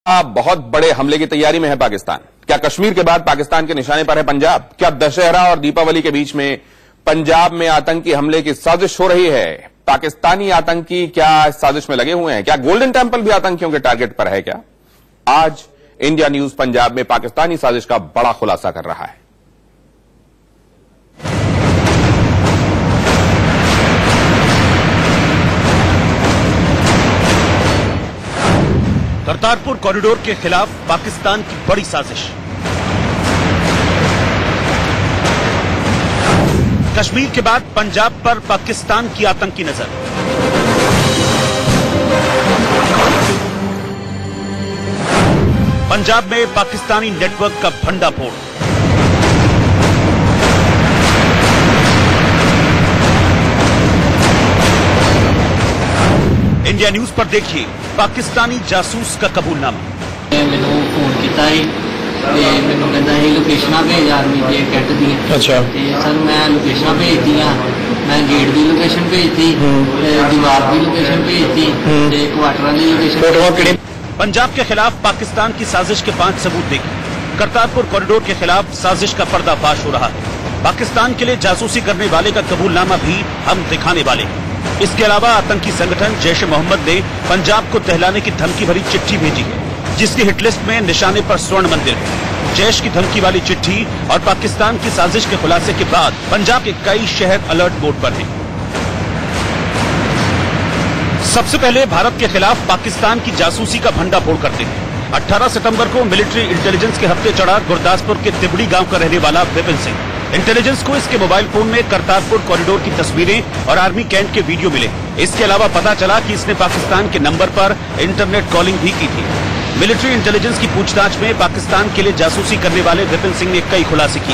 बहुत बड़े हमले की तैयारी में है पाकिस्तान। क्या कश्मीर के बाद पाकिस्तान के निशाने पर है पंजाब? क्या दशहरा और दीपावली के बीच में पंजाब में आतंकी हमले की साजिश हो रही है? पाकिस्तानी आतंकी क्या इस साजिश में लगे हुए हैं? क्या गोल्डन टेंपल भी आतंकियों के टारगेट पर है? क्या आज इंडिया न्यूज पंजाब में पाकिस्तानी साजिश का बड़ा खुलासा कर रहा है। करतारपुर कॉरिडोर के खिलाफ पाकिस्तान की बड़ी साजिश। कश्मीर के बाद पंजाब पर पाकिस्तान की आतंकी नजर। पंजाब में पाकिस्तानी नेटवर्क का भंडाफोड़। इंडिया न्यूज पर देखिए पाकिस्तानी जासूस का कबूलनामा। मैंने फोन किया मैनू कहता है लोकेशन भेज आर्मी के कैंट दी। अच्छा सर मैं लोकेशन भेज दी, मैं गेट की लोकेशन भेजती, दीवार की लोकेशन भेजती, क्वार्टर की लोकेशन। पंजाब के खिलाफ पाकिस्तान की साजिश के 5 सबूत देखिए। करतारपुर कॉरिडोर के खिलाफ साजिश का पर्दाफाश हो रहा है। पाकिस्तान के लिए जासूसी करने वाले का कबूलनामा भी हम दिखाने वाले हैं। इसके अलावा आतंकी संगठन जैश ए मोहम्मद ने पंजाब को दहलाने की धमकी भरी चिट्ठी भेजी है, जिसकी हिटलिस्ट में निशाने पर स्वर्ण मंदिर है। जैश की धमकी वाली चिट्ठी और पाकिस्तान की साजिश के खुलासे के बाद पंजाब के कई शहर अलर्ट मोड पर हैं। सबसे पहले भारत के खिलाफ पाकिस्तान की जासूसी का भंडाफोड़ करते हैं। 18 सितंबर को मिलिट्री इंटेलिजेंस के हफ्ते चढ़ा गुरदासपुर के तिबड़ी गांव का रहने वाला विपिन सिंह। इंटेलिजेंस को इसके मोबाइल फोन में करतारपुर कॉरिडोर की तस्वीरें और आर्मी कैंट के वीडियो मिले। इसके अलावा पता चला कि इसने पाकिस्तान के नंबर पर इंटरनेट कॉलिंग भी की थी। मिलिट्री इंटेलिजेंस की पूछताछ में पाकिस्तान के लिए जासूसी करने वाले विपिन सिंह ने कई खुलासे किए।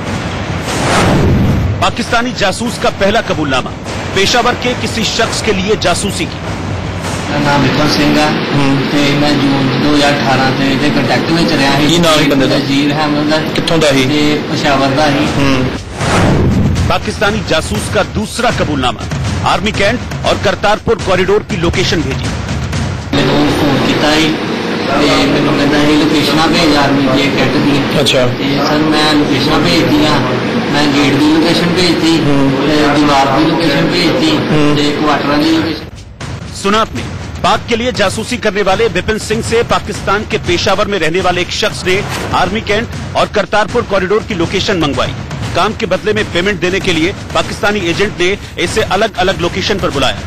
पाकिस्तानी जासूस का पहला कबूलनामा, पेशावर के किसी शख्स के लिए जासूसी की। मेरा नाम विपिन सिंह है, मैं जून 2018 से कंटैक्ट में रहा है। की नाम ही बंदे दा? जीर अहमद है। कित्थों दा ही? पेशावर दा ही। पाकिस्तानी जासूस का दूसरा कबूलनामा, आर्मी कैंट और करतारपुर कॉरिडोर की लोकेशन भेजी। मैंने फोन किया मैनू कहता है लोकेशन भेज आर्मी के कैंट दी। अच्छा सर मैं लोकेशन भेज दी, मैं गेट की लोकेशन भेजती, दीवार की लोकेशन भेजती, क्वार्टर की लोकेशन। सुना आपने, पाक के लिए जासूसी करने वाले विपिन सिंह से पाकिस्तान के पेशावर में रहने वाले एक शख्स ने आर्मी कैंट और करतारपुर कॉरिडोर की लोकेशन मंगवाई। काम के बदले में पेमेंट देने के लिए पाकिस्तानी एजेंट ने इसे अलग अलग लोकेशन पर बुलाया।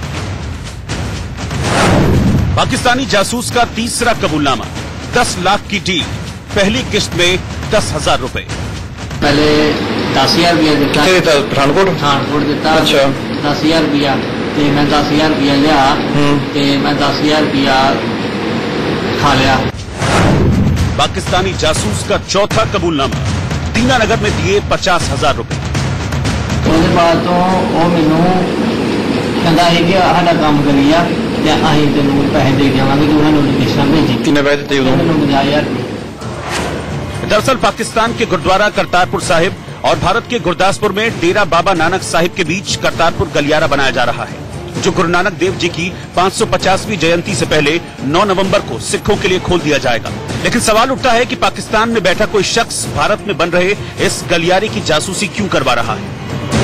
पाकिस्तानी जासूस का तीसरा कबूलनामा, 10 लाख की डील, पहली किस्त में 10,000 रुपए। पहले 10,000 रुपया दिता। पठानकोट पठानकोट दिता। अच्छा 10,000 रुपया मैं 10,000 रुपया लिया, मैं 10,000 रुपया खा लिया। पाकिस्तानी जासूस का चौथा कबूलनामा, दीनानगर में दिए 50,000 रुपए। उसके बाद तो वो मैनू कहता है कि साडा काम करिया अं तेन पैसे दे देवांगे, तू सानू लोकेशन भेजी। कितने पैसे दिए उन्होंने? 50,000। दरअसल पाकिस्तान के गुरुद्वारा करतारपुर साहिब और भारत के गुरदासपुर में डेरा बाबा नानक साहिब के बीच करतारपुर गलियारा बनाया जा रहा है, जो गुरु नानक देव जी की 550वीं जयंती से पहले 9 नवंबर को सिखों के लिए खोल दिया जाएगा। लेकिन सवाल उठता है कि पाकिस्तान में बैठा कोई शख्स भारत में बन रहे इस गलियारे की जासूसी क्यों करवा रहा है।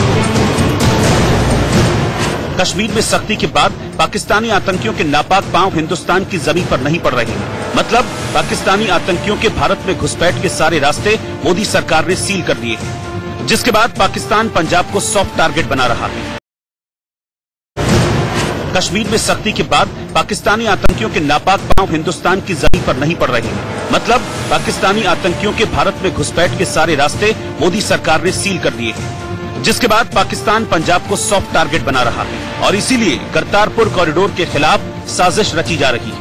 कश्मीर में सख्ती के बाद पाकिस्तानी आतंकियों के नापाक पांव हिंदुस्तान की जमीन पर नहीं पड़ रहे हैं। मतलब पाकिस्तानी आतंकियों के भारत में घुसपैठ के सारे रास्ते मोदी सरकार ने सील कर दिए हैं, जिसके बाद पाकिस्तान पंजाब को सॉफ्ट टारगेट बना रहा है। कश्मीर में सख्ती के बाद पाकिस्तानी आतंकियों के नापाक पांव हिंदुस्तान की जमीन पर नहीं पड़ रहे हैं। मतलब पाकिस्तानी आतंकियों के भारत में घुसपैठ के सारे रास्ते मोदी सरकार ने सील कर दिए हैं, जिसके बाद पाकिस्तान पंजाब को सॉफ्ट टारगेट बना रहा है और इसीलिए करतारपुर कॉरिडोर के खिलाफ साजिश रची जा रही है।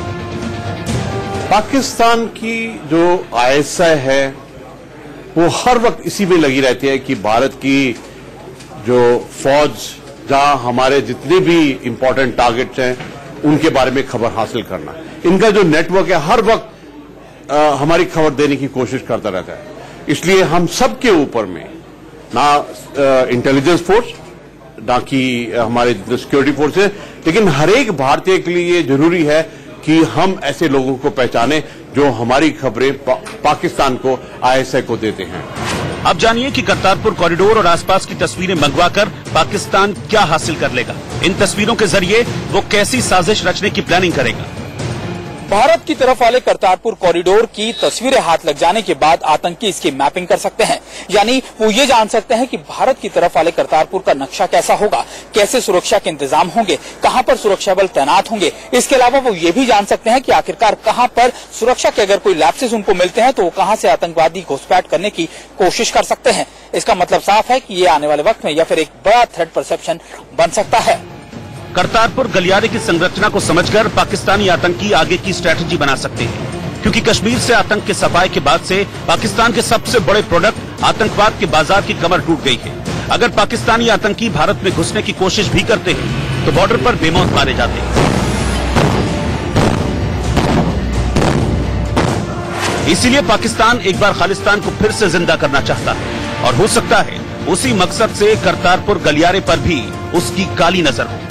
पाकिस्तान की जो आईएसआई है वो हर वक्त इसी में लगी रहती है कि भारत की जो फौज, जहां हमारे जितने भी इंपॉर्टेंट टारगेट्स हैं उनके बारे में खबर हासिल करना। इनका जो नेटवर्क है हर वक्त हमारी खबर देने की कोशिश करता रहता है। इसलिए हम सबके ऊपर में ना इंटेलिजेंस फोर्स, ना कि हमारे सिक्योरिटी फोर्स है, लेकिन हर एक भारतीय के लिए ये जरूरी है कि हम ऐसे लोगों को पहचाने जो हमारी खबरें पाकिस्तान को, आईएसआई को देते हैं। अब जानिए कि करतारपुर कॉरिडोर और आसपास की तस्वीरें मंगवाकर पाकिस्तान क्या हासिल कर लेगा। इन तस्वीरों के जरिए वो कैसी साजिश रचने की प्लानिंग करेगा। भारत की तरफ वाले करतारपुर कॉरिडोर की तस्वीरें हाथ लग जाने के बाद आतंकी इसकी मैपिंग कर सकते हैं, यानी वो ये जान सकते हैं कि भारत की तरफ वाले करतारपुर का नक्शा कैसा होगा, कैसे सुरक्षा के इंतजाम होंगे, कहां पर सुरक्षा बल तैनात होंगे। इसके अलावा वो ये भी जान सकते हैं कि आखिरकार कहां पर सुरक्षा के अगर कोई लैप्सेस उनको मिलते हैं तो वो कहां से आतंकवादी घुसपैठ करने की कोशिश कर सकते हैं। इसका मतलब साफ है कि ये आने वाले वक्त में या फिर एक बड़ा थ्रेट परसेप्शन बन सकता है। करतारपुर गलियारे की संरचना को समझकर पाकिस्तानी आतंकी आगे की स्ट्रेटजी बना सकते हैं, क्योंकि कश्मीर से आतंक के सफाए के बाद से पाकिस्तान के सबसे बड़े प्रोडक्ट आतंकवाद के बाजार की कमर टूट गई है। अगर पाकिस्तानी आतंकी भारत में घुसने की कोशिश भी करते हैं तो बॉर्डर पर बेमौत मारे जाते हैं। इसीलिए पाकिस्तान एक बार खालिस्तान को फिर से जिंदा करना चाहता है और हो सकता है उसी मकसद से करतारपुर गलियारे पर भी उसकी काली नजर हो।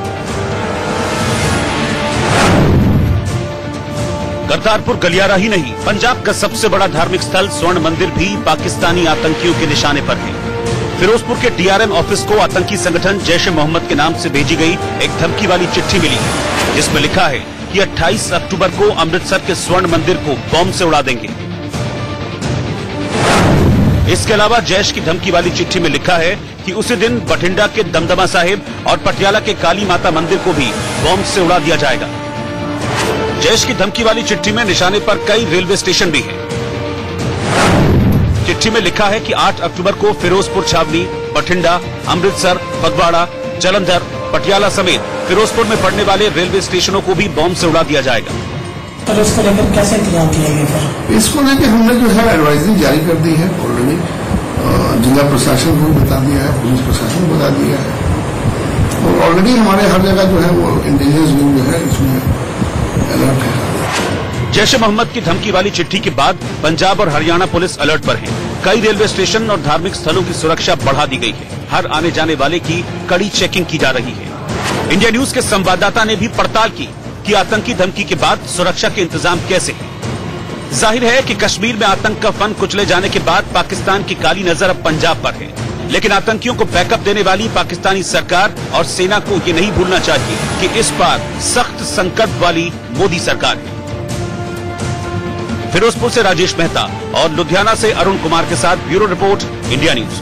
करतारपुर गलियारा ही नहीं, पंजाब का सबसे बड़ा धार्मिक स्थल स्वर्ण मंदिर भी पाकिस्तानी आतंकियों के निशाने पर है। फिरोजपुर के डीआरएम ऑफिस को आतंकी संगठन जैश ए मोहम्मद के नाम से भेजी गई एक धमकी वाली चिट्ठी मिली है, जिसमें लिखा है कि 28 अक्टूबर को अमृतसर के स्वर्ण मंदिर को बॉम्ब से उड़ा देंगे। इसके अलावा जैश की धमकी वाली चिट्ठी में लिखा है कि उसी दिन बठिंडा के दमदमा साहिब और पटियाला के काली माता मंदिर को भी बॉम्ब से उड़ा दिया जाएगा। जैश की धमकी वाली चिट्ठी में निशाने पर कई रेलवे स्टेशन भी हैं। चिट्ठी में लिखा है कि 8 अक्टूबर को फिरोजपुर छावनी, बठिंडा, अमृतसर, फगवाड़ा, जालंधर, पटियाला समेत फिरोजपुर में पड़ने वाले रेलवे स्टेशनों को भी बॉम्ब से उड़ा दिया जाएगा। तो इसको लेकर कैसे इंतजाम किया गया? इसको लेकर हमने जो है एडवाइजरी जारी कर दी है ऑलरेडी। जिला प्रशासन को बता दिया है, पुलिस प्रशासन को बता दिया है और ऑलरेडी हमारे हर जगह जो है वो इंटेलिजेंस विंग जो है इसमें अलर्ट है। जैश ए मोहम्मद की धमकी वाली चिट्ठी के बाद पंजाब और हरियाणा पुलिस अलर्ट पर है। कई रेलवे स्टेशन और धार्मिक स्थलों की सुरक्षा बढ़ा दी गई है। हर आने जाने वाले की कड़ी चेकिंग की जा रही है। इंडिया न्यूज के संवाददाता ने भी पड़ताल की कि आतंकी धमकी के बाद सुरक्षा के इंतजाम कैसे हैं। जाहिर है कि कश्मीर में आतंक का फन कुचले जाने के बाद पाकिस्तान की काली नजर अब पंजाब पर है, लेकिन आतंकियों को बैकअप देने वाली पाकिस्तानी सरकार और सेना को ये नहीं भूलना चाहिए कि इस बार सख्त संकट वाली मोदी सरकार है। फिरोजपुर से राजेश मेहता और लुधियाना से अरुण कुमार के साथ bureau report, India news.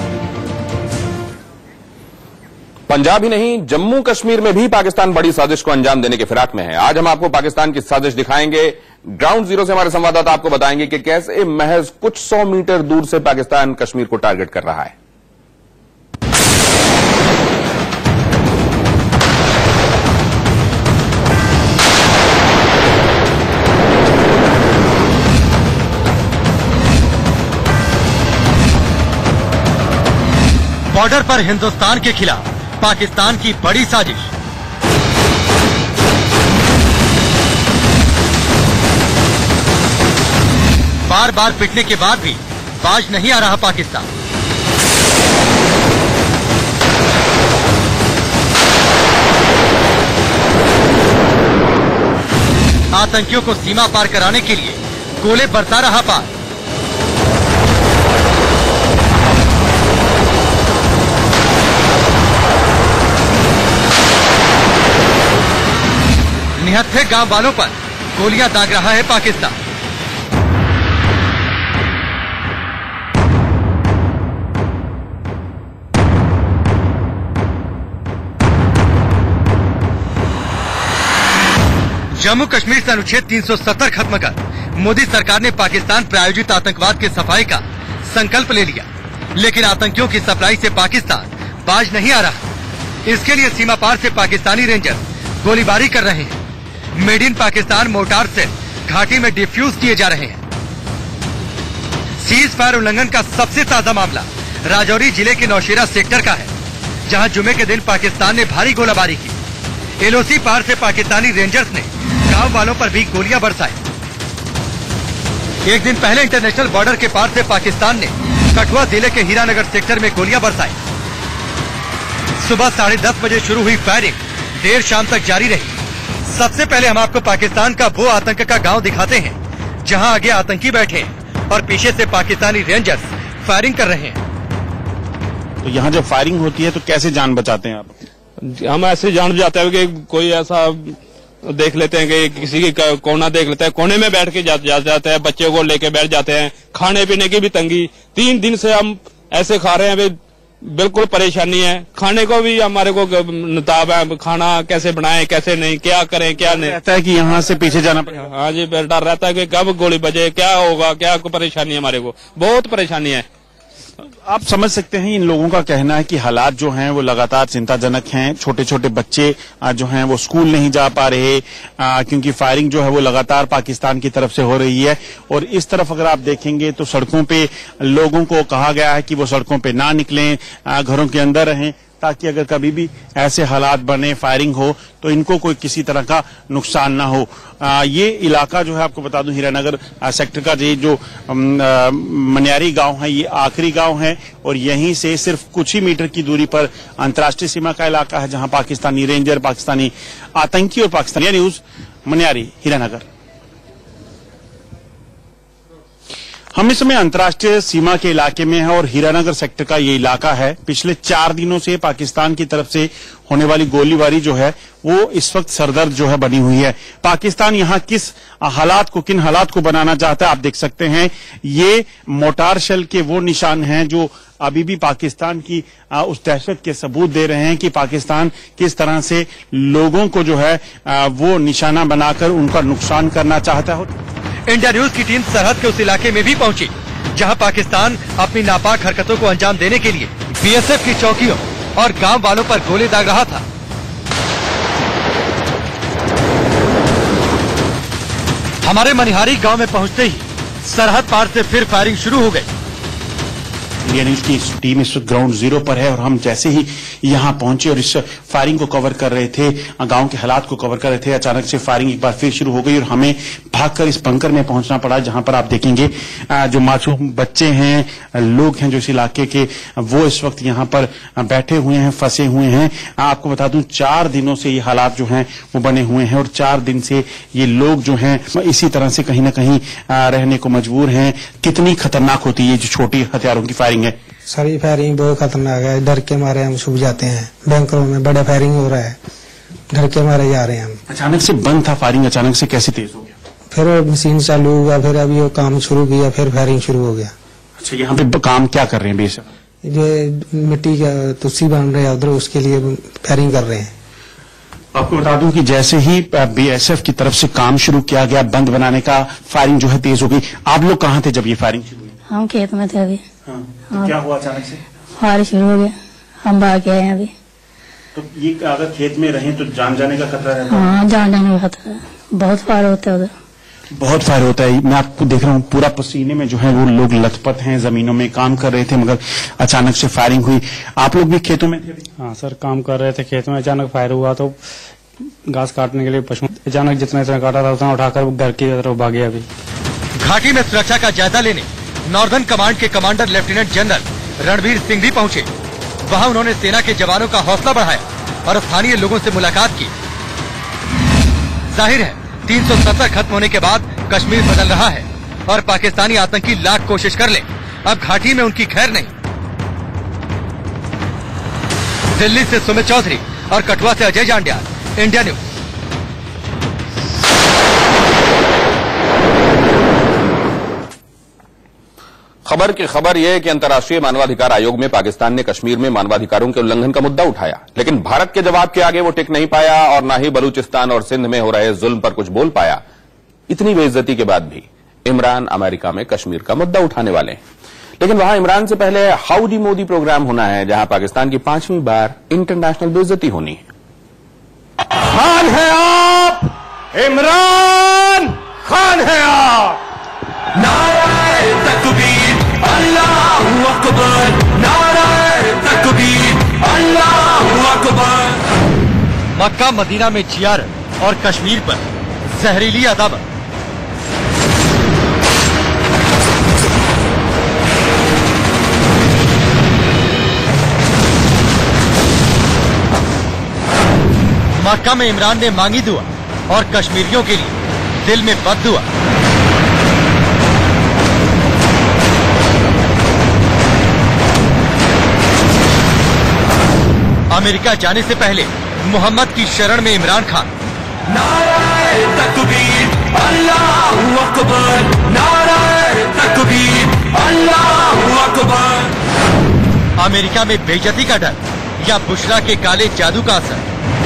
Punjab ही नहीं, जम्मू कश्मीर में भी पाकिस्तान बड़ी साजिश को अंजाम देने के फिराक में है। आज हम आपको पाकिस्तान की साजिश दिखाएंगे। ग्राउंड जीरो से हमारे संवाददाता आपको बताएंगे कि कैसे महज कुछ 100 मीटर दूर से पाकिस्तान कश्मीर को टारगेट कर रहा है। बॉर्डर पर हिंदुस्तान के खिलाफ पाकिस्तान की बड़ी साजिश। बार बार पिटने के बाद भी बाज नहीं आ रहा पाकिस्तान। आतंकियों को सीमा पार कराने के लिए गोले बरसा रहा पार। निहत्थे गांव वालों पर गोलियां दाग रहा है पाकिस्तान। जम्मू कश्मीर से अनुच्छेद 370 खत्म कर मोदी सरकार ने पाकिस्तान प्रायोजित आतंकवाद के सफाई का संकल्प ले लिया, लेकिन आतंकियों की सप्लाई से पाकिस्तान बाज नहीं आ रहा। इसके लिए सीमा पार से पाकिस्तानी रेंजर गोलीबारी कर रहे हैं। मेड इन पाकिस्तान मोर्टार से घाटी में डिफ्यूज किए जा रहे हैं। सीज फायर उल्लंघन का सबसे ताजा मामला राजौरी जिले के नौशेरा सेक्टर का है, जहां जुमे के दिन पाकिस्तान ने भारी गोलाबारी की। एलओसी पार से पाकिस्तानी रेंजर्स ने गांव वालों पर भी गोलियां बरसाई। एक दिन पहले इंटरनेशनल बॉर्डर के पार से पाकिस्तान ने कठुआ जिले के हीरानगर सेक्टर में गोलियां बरसाई। सुबह 10:30 बजे शुरू हुई फायरिंग देर शाम तक जारी रही। सबसे पहले हम आपको पाकिस्तान का वो आतंक का गांव दिखाते हैं जहां आगे आतंकी बैठे हैं और पीछे से पाकिस्तानी रेंजर्स फायरिंग कर रहे हैं। तो यहाँ जब फायरिंग होती है तो कैसे जान बचाते हैं आप? हम ऐसे जान बचाते हैं कि कोई ऐसा देख लेते हैं कि किसी की कोना देख लेते हैं, कोने में बैठ के जाते हैं, बच्चे को लेके बैठ जाते हैं। खाने पीने की भी तंगी, 3 दिन से हम ऐसे खा रहे हैं, बिल्कुल परेशानी है। खाने को भी हमारे को नताब है, खाना कैसे बनाएं कैसे नहीं, क्या करें क्या नहीं। रहता है कि यहाँ से पीछे जाना पड़ेगा। हाँ जी, डर रहता है कि कब गोली बजे, क्या होगा, क्या परेशानी है, हमारे को बहुत परेशानी है। आप समझ सकते हैं इन लोगों का कहना है कि हालात जो हैं वो लगातार चिंताजनक हैं। छोटे छोटे बच्चे जो हैं वो स्कूल नहीं जा पा रहे क्योंकि फायरिंग जो है वो लगातार पाकिस्तान की तरफ से हो रही है। और इस तरफ अगर आप देखेंगे तो सड़कों पे लोगों को कहा गया है कि वो सड़कों पे ना निकलें, घरों के अंदर रहें, ताकि अगर कभी भी ऐसे हालात बने, फायरिंग हो, तो इनको कोई किसी तरह का नुकसान ना हो। ये इलाका जो है आपको बता दूं हीरानगर सेक्टर का जो मनियारी गांव है, ये आखिरी गांव है और यहीं से सिर्फ कुछ ही मीटर की दूरी पर अंतर्राष्ट्रीय सीमा का इलाका है जहां पाकिस्तानी रेंजर, पाकिस्तानी आतंकी और पाकिस्तानी न्यूज मनियारी हीरानगर। हम इस समय अंतर्राष्ट्रीय सीमा के इलाके में है और हीरानगर सेक्टर का ये इलाका है। पिछले 4 दिनों से पाकिस्तान की तरफ से होने वाली गोलीबारी जो है वो इस वक्त सरदर्द जो है बनी हुई है। पाकिस्तान यहाँ किन हालात को बनाना चाहता है आप देख सकते हैं। ये मोटार शेल के वो निशान हैं जो अभी भी पाकिस्तान की उस दहशत के सबूत दे रहे हैं कि पाकिस्तान किस तरह से लोगों को जो है वो निशाना बनाकर उनका नुकसान करना चाहता है। इंडिया न्यूज की टीम सरहद के उस इलाके में भी पहुंची जहां पाकिस्तान अपनी नापाक हरकतों को अंजाम देने के लिए बीएसएफ की चौकियों और गांव वालों पर गोली दाग रहा था। हमारे मनिहारी गांव में पहुंचते ही सरहद पार से फिर फायरिंग शुरू हो गई। इंडिया न्यूज की टीम इस वक्त ग्राउंड जीरो पर है और हम जैसे ही यहां पहुंचे और इस फायरिंग को कवर कर रहे थे, गांव के हालात को कवर कर रहे थे, अचानक से फायरिंग एक बार फिर शुरू हो गई और हमें भागकर इस बंकर में पहुंचना पड़ा जहां पर आप देखेंगे जो मासूम बच्चे हैं, लोग हैं जो इस इलाके के, वो इस वक्त यहां पर बैठे हुए हैं, फंसे हुए हैं। आपको बता दूं 4 दिनों से ये हालात जो हैं वो बने हुए हैं और 4 दिन से ये लोग जो हैं इसी तरह से कहीं ना कहीं रहने को मजबूर हैं। कितनी खतरनाक होती है जो छोटी हथियारों की फायरिंग है? सर ये फायरिंग बहुत खतरनाक है, डर के मारे हम छुप जाते हैं। बैंकरों में बड़ा फायरिंग हो रहा है, डर के मारे जा रहे हैं हम। अचानक से बंद था फायरिंग, अचानक से कैसे तेज हो गया? फिर मशीन चालू हुआ, फिर अभी वो काम शुरू किया, फिर फायरिंग शुरू हो गया। अच्छा, यहाँ पे काम क्या कर रहे हैं? बेशक ये मिट्टी का तुस्सी बन रहे हैं उधर, उसके लिए फायरिंग कर रहे हैं। आपको बता दूं कि जैसे ही बीएसएफ की तरफ से काम शुरू किया गया बंद बनाने का, फायरिंग जो है तेज हो गई। आप लोग कहाँ थे जब ये फायरिंग शुरू हुई? हम खेत में थे अभी। तो क्या हुआ अचानक से? फायर शुरू हो गया, हम भाग के आए हैं अभी। तो ये अगर खेत में रहें तो जान जाने का खतरा रहता है? हाँ, जान जाने का खतरा है, बहुत फायर होता है उधर, बहुत फायर होता है। मैं आपको देख रहा हूँ पूरा पसीने में जो है वो लोग लथपथ हैं, जमीनों में काम कर रहे थे मगर अचानक से फायरिंग हुई। आप लोग भी खेतों में थे? हाँ सर, काम कर रहे थे खेत में, अचानक फायर हुआ तो घास काटने के लिए पशु अचानक जितना काटा था उतना उठाकर घर की तरफ भागे। अभी घाटी में सुरक्षा का जायजा लेने नॉर्दर्न कमांड के commander lieutenant general Ranvir Singh भी पहुंचे। वहां उन्होंने सेना के जवानों का हौसला बढ़ाया और स्थानीय लोगों से मुलाकात की। जाहिर है 370 खत्म होने के बाद कश्मीर बदल रहा है और पाकिस्तानी आतंकी लाख कोशिश कर ले, अब घाटी में उनकी खैर नहीं। दिल्ली से सुमित चौधरी और कठुआ से अजय जांड्या, इंडिया न्यूज। खबर की खबर यह है कि अंतर्राष्ट्रीय मानवाधिकार आयोग में पाकिस्तान ने कश्मीर में मानवाधिकारों के उल्लंघन का मुद्दा उठाया, लेकिन भारत के जवाब के आगे वो टिक नहीं पाया और न ही बलूचिस्तान और सिंध में हो रहे जुल्म पर कुछ बोल पाया। इतनी बेइज्जती के बाद भी इमरान अमेरिका में कश्मीर का मुद्दा उठाने वाले हैं, लेकिन वहां इमरान से पहले हाउडी मोदी प्रोग्राम होना है जहां पाकिस्तान की 5वीं बार इंटरनेशनल बेइज्जती होनी है। खान है आप, इमरान खान है आप। नारे तकबीर अल्लाहू अकबर, नारे तकबीर अल्लाहू अकबर। मक्का मदीना में जियारत और कश्मीर पर जहरीली अदावत। मक्का में इमरान ने मांगी दुआ और कश्मीरियों के लिए दिल में बद्दुआ। अमेरिका जाने से पहले मोहम्मद की शरण में इमरान खान। नारे तकबीर अल्लाहू अकबर, नारे तकबीर अल्लाहू अकबर। अमेरिका में बेइज्जती का डर या बुशरा के काले जादू का असर।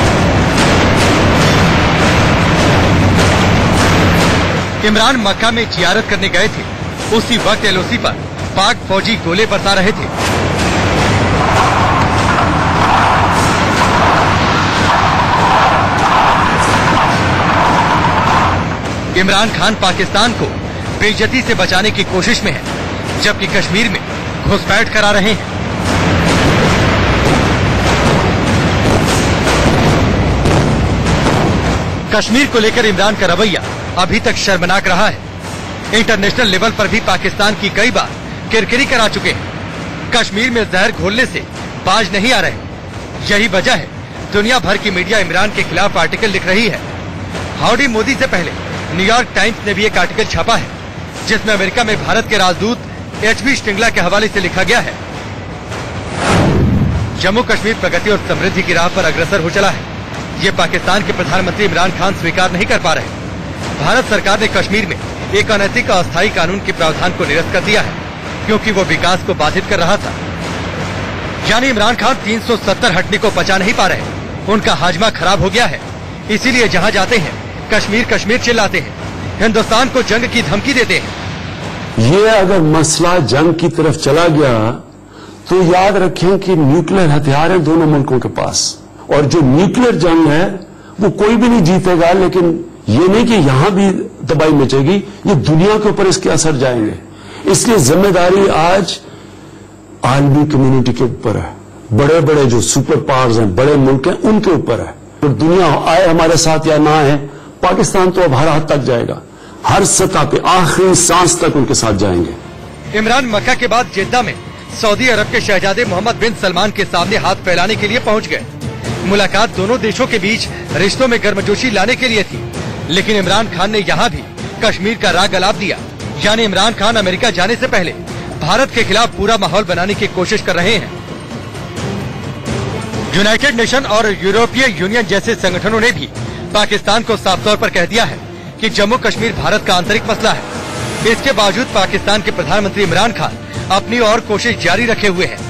इमरान मक्का में जियारत करने गए थे, उसी वक्त एलओसी पर पाक फौजी गोले बरसा रहे थे। इमरान खान पाकिस्तान को बेइज्जती से बचाने की कोशिश में है, जबकि कश्मीर में घुसपैठ करा रहे हैं। कश्मीर को लेकर इमरान का रवैया अभी तक शर्मनाक रहा है। इंटरनेशनल लेवल पर भी पाकिस्तान की कई बार किरकिरी करा चुके हैं। कश्मीर में जहर घोलने से बाज नहीं आ रहे। यही वजह है दुनिया भर की मीडिया इमरान के खिलाफ आर्टिकल लिख रही है। हाउडी मोदी से पहले न्यूयॉर्क टाइम्स ने भी एक आर्टिकल छापा है, जिसमें अमेरिका में भारत के राजदूत एचबी श्रृंगला के हवाले से लिखा गया है, जम्मू कश्मीर प्रगति और समृद्धि की राह पर अग्रसर हो चला है। ये पाकिस्तान के प्रधानमंत्री इमरान खान स्वीकार नहीं कर पा रहे। भारत सरकार ने कश्मीर में एक अनैतिक अस्थायी कानून के प्रावधान को निरस्त कर दिया है, क्योंकि वो विकास को बाधित कर रहा था। यानी इमरान खान 370 हटने को पचा नहीं पा रहे। उनका हाजमा खराब हो गया है, इसीलिए जहाँ जाते हैं कश्मीर कश्मीर चिल्लाते हैं, हिंदुस्तान को जंग की धमकी देते हैं। ये अगर मसला जंग की तरफ चला गया तो याद रखें कि न्यूक्लियर हथियार हैं दोनों मुल्कों के पास, और जो न्यूक्लियर जंग है वो कोई भी नहीं जीतेगा। लेकिन ये नहीं कि यहां भी तबाही मचेगी, ये दुनिया के ऊपर इसके असर जाएंगे। इसलिए जिम्मेदारी आज आलमी कम्युनिटी के ऊपर है। बड़े बड़े जो सुपर पावर्स हैं, बड़े मुल्क हैं, उनके ऊपर है। और दुनिया आए हमारे साथ या ना आए, पाकिस्तान तो अब हर हद तक जाएगा, हर सतह पे आखिरी सांस तक उनके साथ जाएंगे। इमरान मक्का के बाद जिद्दा में सऊदी अरब के शहजादे मोहम्मद बिन सलमान के सामने हाथ फैलाने के लिए पहुंच गए। मुलाकात दोनों देशों के बीच रिश्तों में गर्मजोशी लाने के लिए थी, लेकिन इमरान खान ने यहाँ भी कश्मीर का राग अलाप दिया। यानी इमरान खान अमेरिका जाने से पहले भारत के खिलाफ पूरा माहौल बनाने की कोशिश कर रहे हैं। यूनाइटेड नेशन और यूरोपीय यूनियन जैसे संगठनों ने भी पाकिस्तान को साफ तौर पर कह दिया है कि जम्मू कश्मीर भारत का आंतरिक मसला है। इसके बावजूद पाकिस्तान के प्रधानमंत्री इमरान खान अपनी और कोशिश जारी रखे हुए हैं।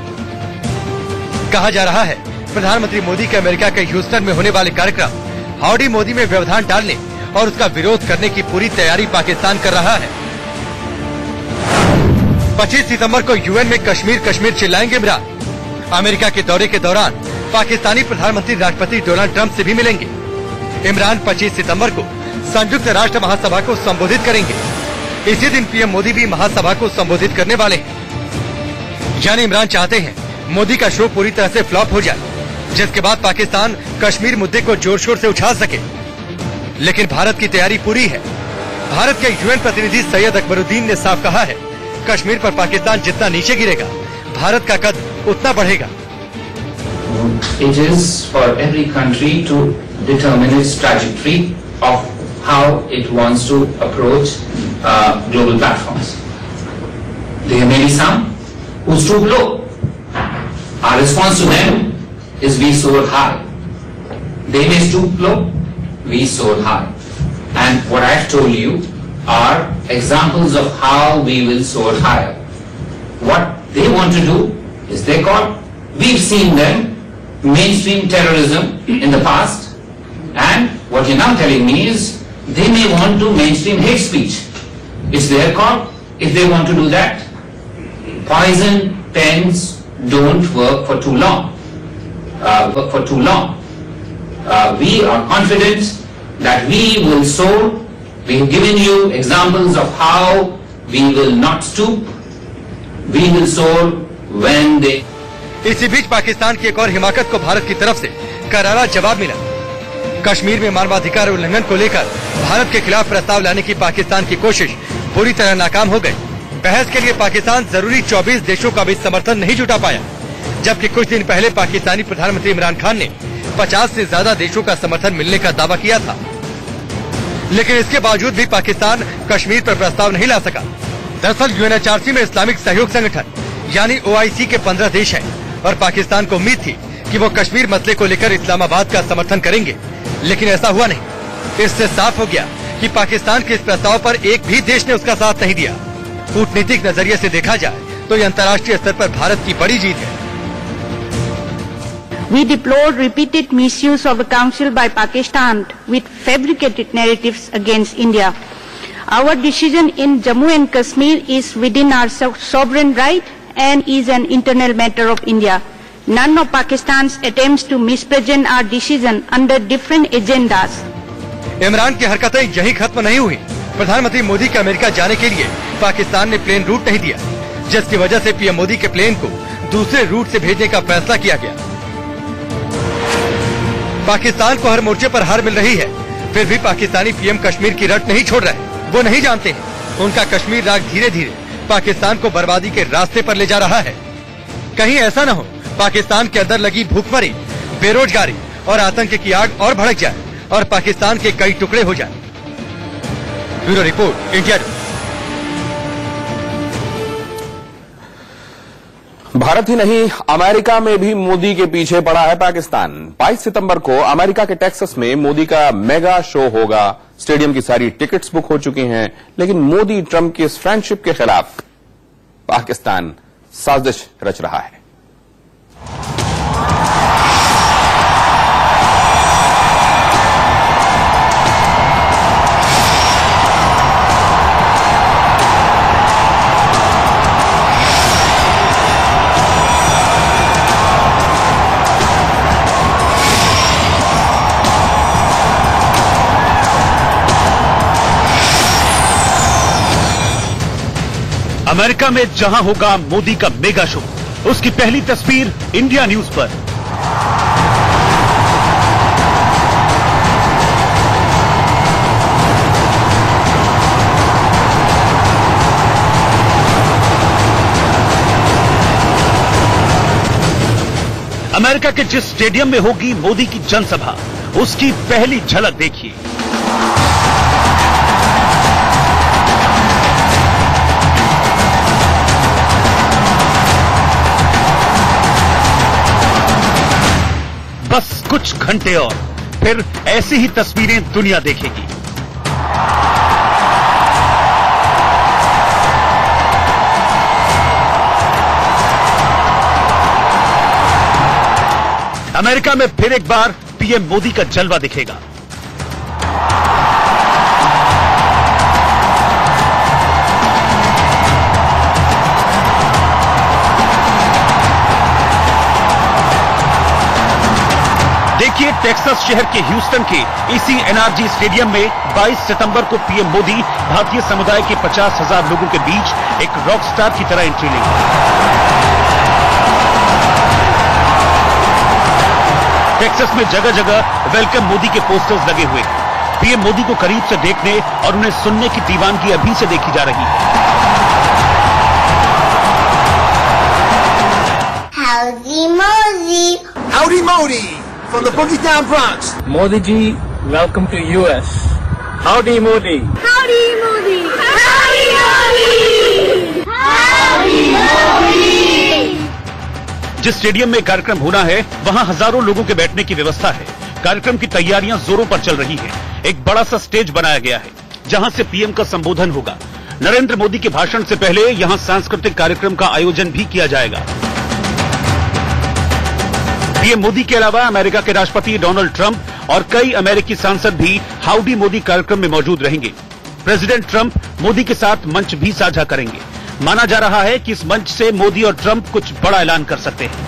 कहा जा रहा है प्रधानमंत्री मोदी के अमेरिका के ह्यूस्टन में होने वाले कार्यक्रम हाउडी मोदी में व्यवधान डालने और उसका विरोध करने की पूरी तैयारी पाकिस्तान कर रहा है। 25 सितंबर को यूएन में कश्मीर कश्मीर चिल्लाएंगे इमरान। अमेरिका के दौरे के दौरान पाकिस्तानी प्रधानमंत्री राष्ट्रपति डोनाल्ड ट्रंप से भी मिलेंगे। इमरान 25 सितंबर को संयुक्त राष्ट्र महासभा को संबोधित करेंगे। इसी दिन पीएम मोदी भी महासभा को संबोधित करने वाले हैं। यानी इमरान चाहते हैं मोदी का शो पूरी तरह से फ्लॉप हो जाए, जिसके बाद पाकिस्तान कश्मीर मुद्दे को जोर शोर से उछाल सके। लेकिन भारत की तैयारी पूरी है। भारत के यूएन प्रतिनिधि सैयद अकबरुद्दीन ने साफ कहा है, कश्मीर पर पाकिस्तान जितना नीचे गिरेगा, भारत का कद उतना बढ़ेगा। It is for every country to determine its trajectory of how it wants to approach global platforms. There may be some who stoop low. Our response to them is we soar high. They may stoop low, we soar high. And what I've told you are examples of how we will soar higher. What they want to do is they call, we've seen them mainstream terrorism in the past, and what you're now telling me is they may want to mainstream hate speech. It's their call. If they want to do that, poison pens don't work for too long. We are confident that we will soar. We have given you examples of how we will not stoop. We will soar when they. इसी बीच पाकिस्तान की एक और हिमाकत को भारत की तरफ से करारा जवाब मिला। कश्मीर में मानवाधिकार उल्लंघन को लेकर भारत के खिलाफ प्रस्ताव लाने की पाकिस्तान की कोशिश पूरी तरह नाकाम हो गई। बहस के लिए पाकिस्तान जरूरी 24 देशों का भी समर्थन नहीं जुटा पाया, जबकि कुछ दिन पहले पाकिस्तानी प्रधानमंत्री इमरान खान ने 50 से ज्यादा देशों का समर्थन मिलने का दावा किया था। लेकिन इसके बावजूद भी पाकिस्तान कश्मीर पर प्रस्ताव नहीं ला सका। दरअसल UNHRC में इस्लामिक सहयोग संगठन यानी OIC के 15 देश हैं और पाकिस्तान को उम्मीद थी कि वो कश्मीर मसले को लेकर इस्लामाबाद का समर्थन करेंगे, लेकिन ऐसा हुआ नहीं। इससे साफ हो गया कि पाकिस्तान के इस प्रस्ताव पर एक भी देश ने उसका साथ नहीं दिया। कूटनीतिक नजरिए से देखा जाए तो ये अंतर्राष्ट्रीय स्तर पर भारत की बड़ी जीत है। We deplored repeated misuse of the Council by Pakistan with fabricated narratives against India. Our decision in Jammu and Kashmir is within our sovereign right and is an internal matter of India. None of Pakistan's attempts to misrepresent our decision under different agendas. Imran की हरकतें यही खत्म नहीं हुई। प्रधानमंत्री मोदी के America जाने के लिए पाकिस्तान ने प्लेन रूट नहीं दिया, जिसकी वजह से PM मोदी के प्लेन को दूसरे रूट से भेजने का फैसला किया गया। पाकिस्तान को हर मोर्चे पर हार मिल रही है, फिर भी पाकिस्तानी PM कश्मीर की रट नहीं छोड़ रहे। वो नहीं जानते हैं उनका कश्मीर राग धीरे धीरे पाकिस्तान को बर्बादी के रास्ते पर ले जा रहा है। कहीं ऐसा न हो पाकिस्तान के अंदर लगी भूखमरी, बेरोजगारी और आतंक की आग और भड़क जाए और पाकिस्तान के कई टुकड़े हो जाए। Bureau report, India. भारत ही नहीं, अमेरिका में भी मोदी के पीछे पड़ा है पाकिस्तान। 22 सितंबर को अमेरिका के टेक्सास में मोदी का मेगा शो होगा। स्टेडियम की सारी टिकट्स बुक हो चुकी हैं, लेकिन मोदी ट्रंप की इस फ्रेंडशिप के खिलाफ पाकिस्तान साजिश रच रहा है। अमेरिका में जहां होगा मोदी का मेगा शो, उसकी पहली तस्वीर इंडिया न्यूज पर। अमेरिका के जिस स्टेडियम में होगी मोदी की जनसभा, उसकी पहली झलक देखिए। बस कुछ घंटे और फिर ऐसी ही तस्वीरें दुनिया देखेगी। अमेरिका में फिर एक बार PM मोदी का जलवा दिखेगा। देखिए, टेक्सास शहर के ह्यूस्टन के इसी NRG स्टेडियम में 22 सितंबर को PM मोदी भारतीय समुदाय के 50,000 लोगों के बीच एक रॉक स्टार की तरह एंट्री लेंगे। टेक्सास में जगह जगह वेलकम मोदी के पोस्टर्स लगे हुए हैं। PM मोदी को करीब से देखने और उन्हें सुनने की दीवानगी अभी से देखी जा रही है। Howdy Modi! Howdy Modi! From the Boogie Down Bronx. Modi ji, welcome to US. Howdy Modi. Howdy Modi! Howdy Modi! Howdy Modi! जिस स्टेडियम में कार्यक्रम होना है, वहां हजारों लोगों के बैठने की व्यवस्था है। कार्यक्रम की तैयारियां जोरों पर चल रही है। एक बड़ा सा स्टेज बनाया गया है, जहां से PM का संबोधन होगा। नरेंद्र मोदी के भाषण से पहले यहां सांस्कृतिक कार्यक्रम का आयोजन भी किया जाएगा। PM मोदी के अलावा अमेरिका के राष्ट्रपति डोनाल्ड ट्रंप और कई अमेरिकी सांसद भी हाउडी मोदी कार्यक्रम में मौजूद रहेंगे। प्रेसिडेंट ट्रंप मोदी के साथ मंच भी साझा करेंगे। माना जा रहा है कि इस मंच से मोदी और ट्रंप कुछ बड़ा ऐलान कर सकते हैं।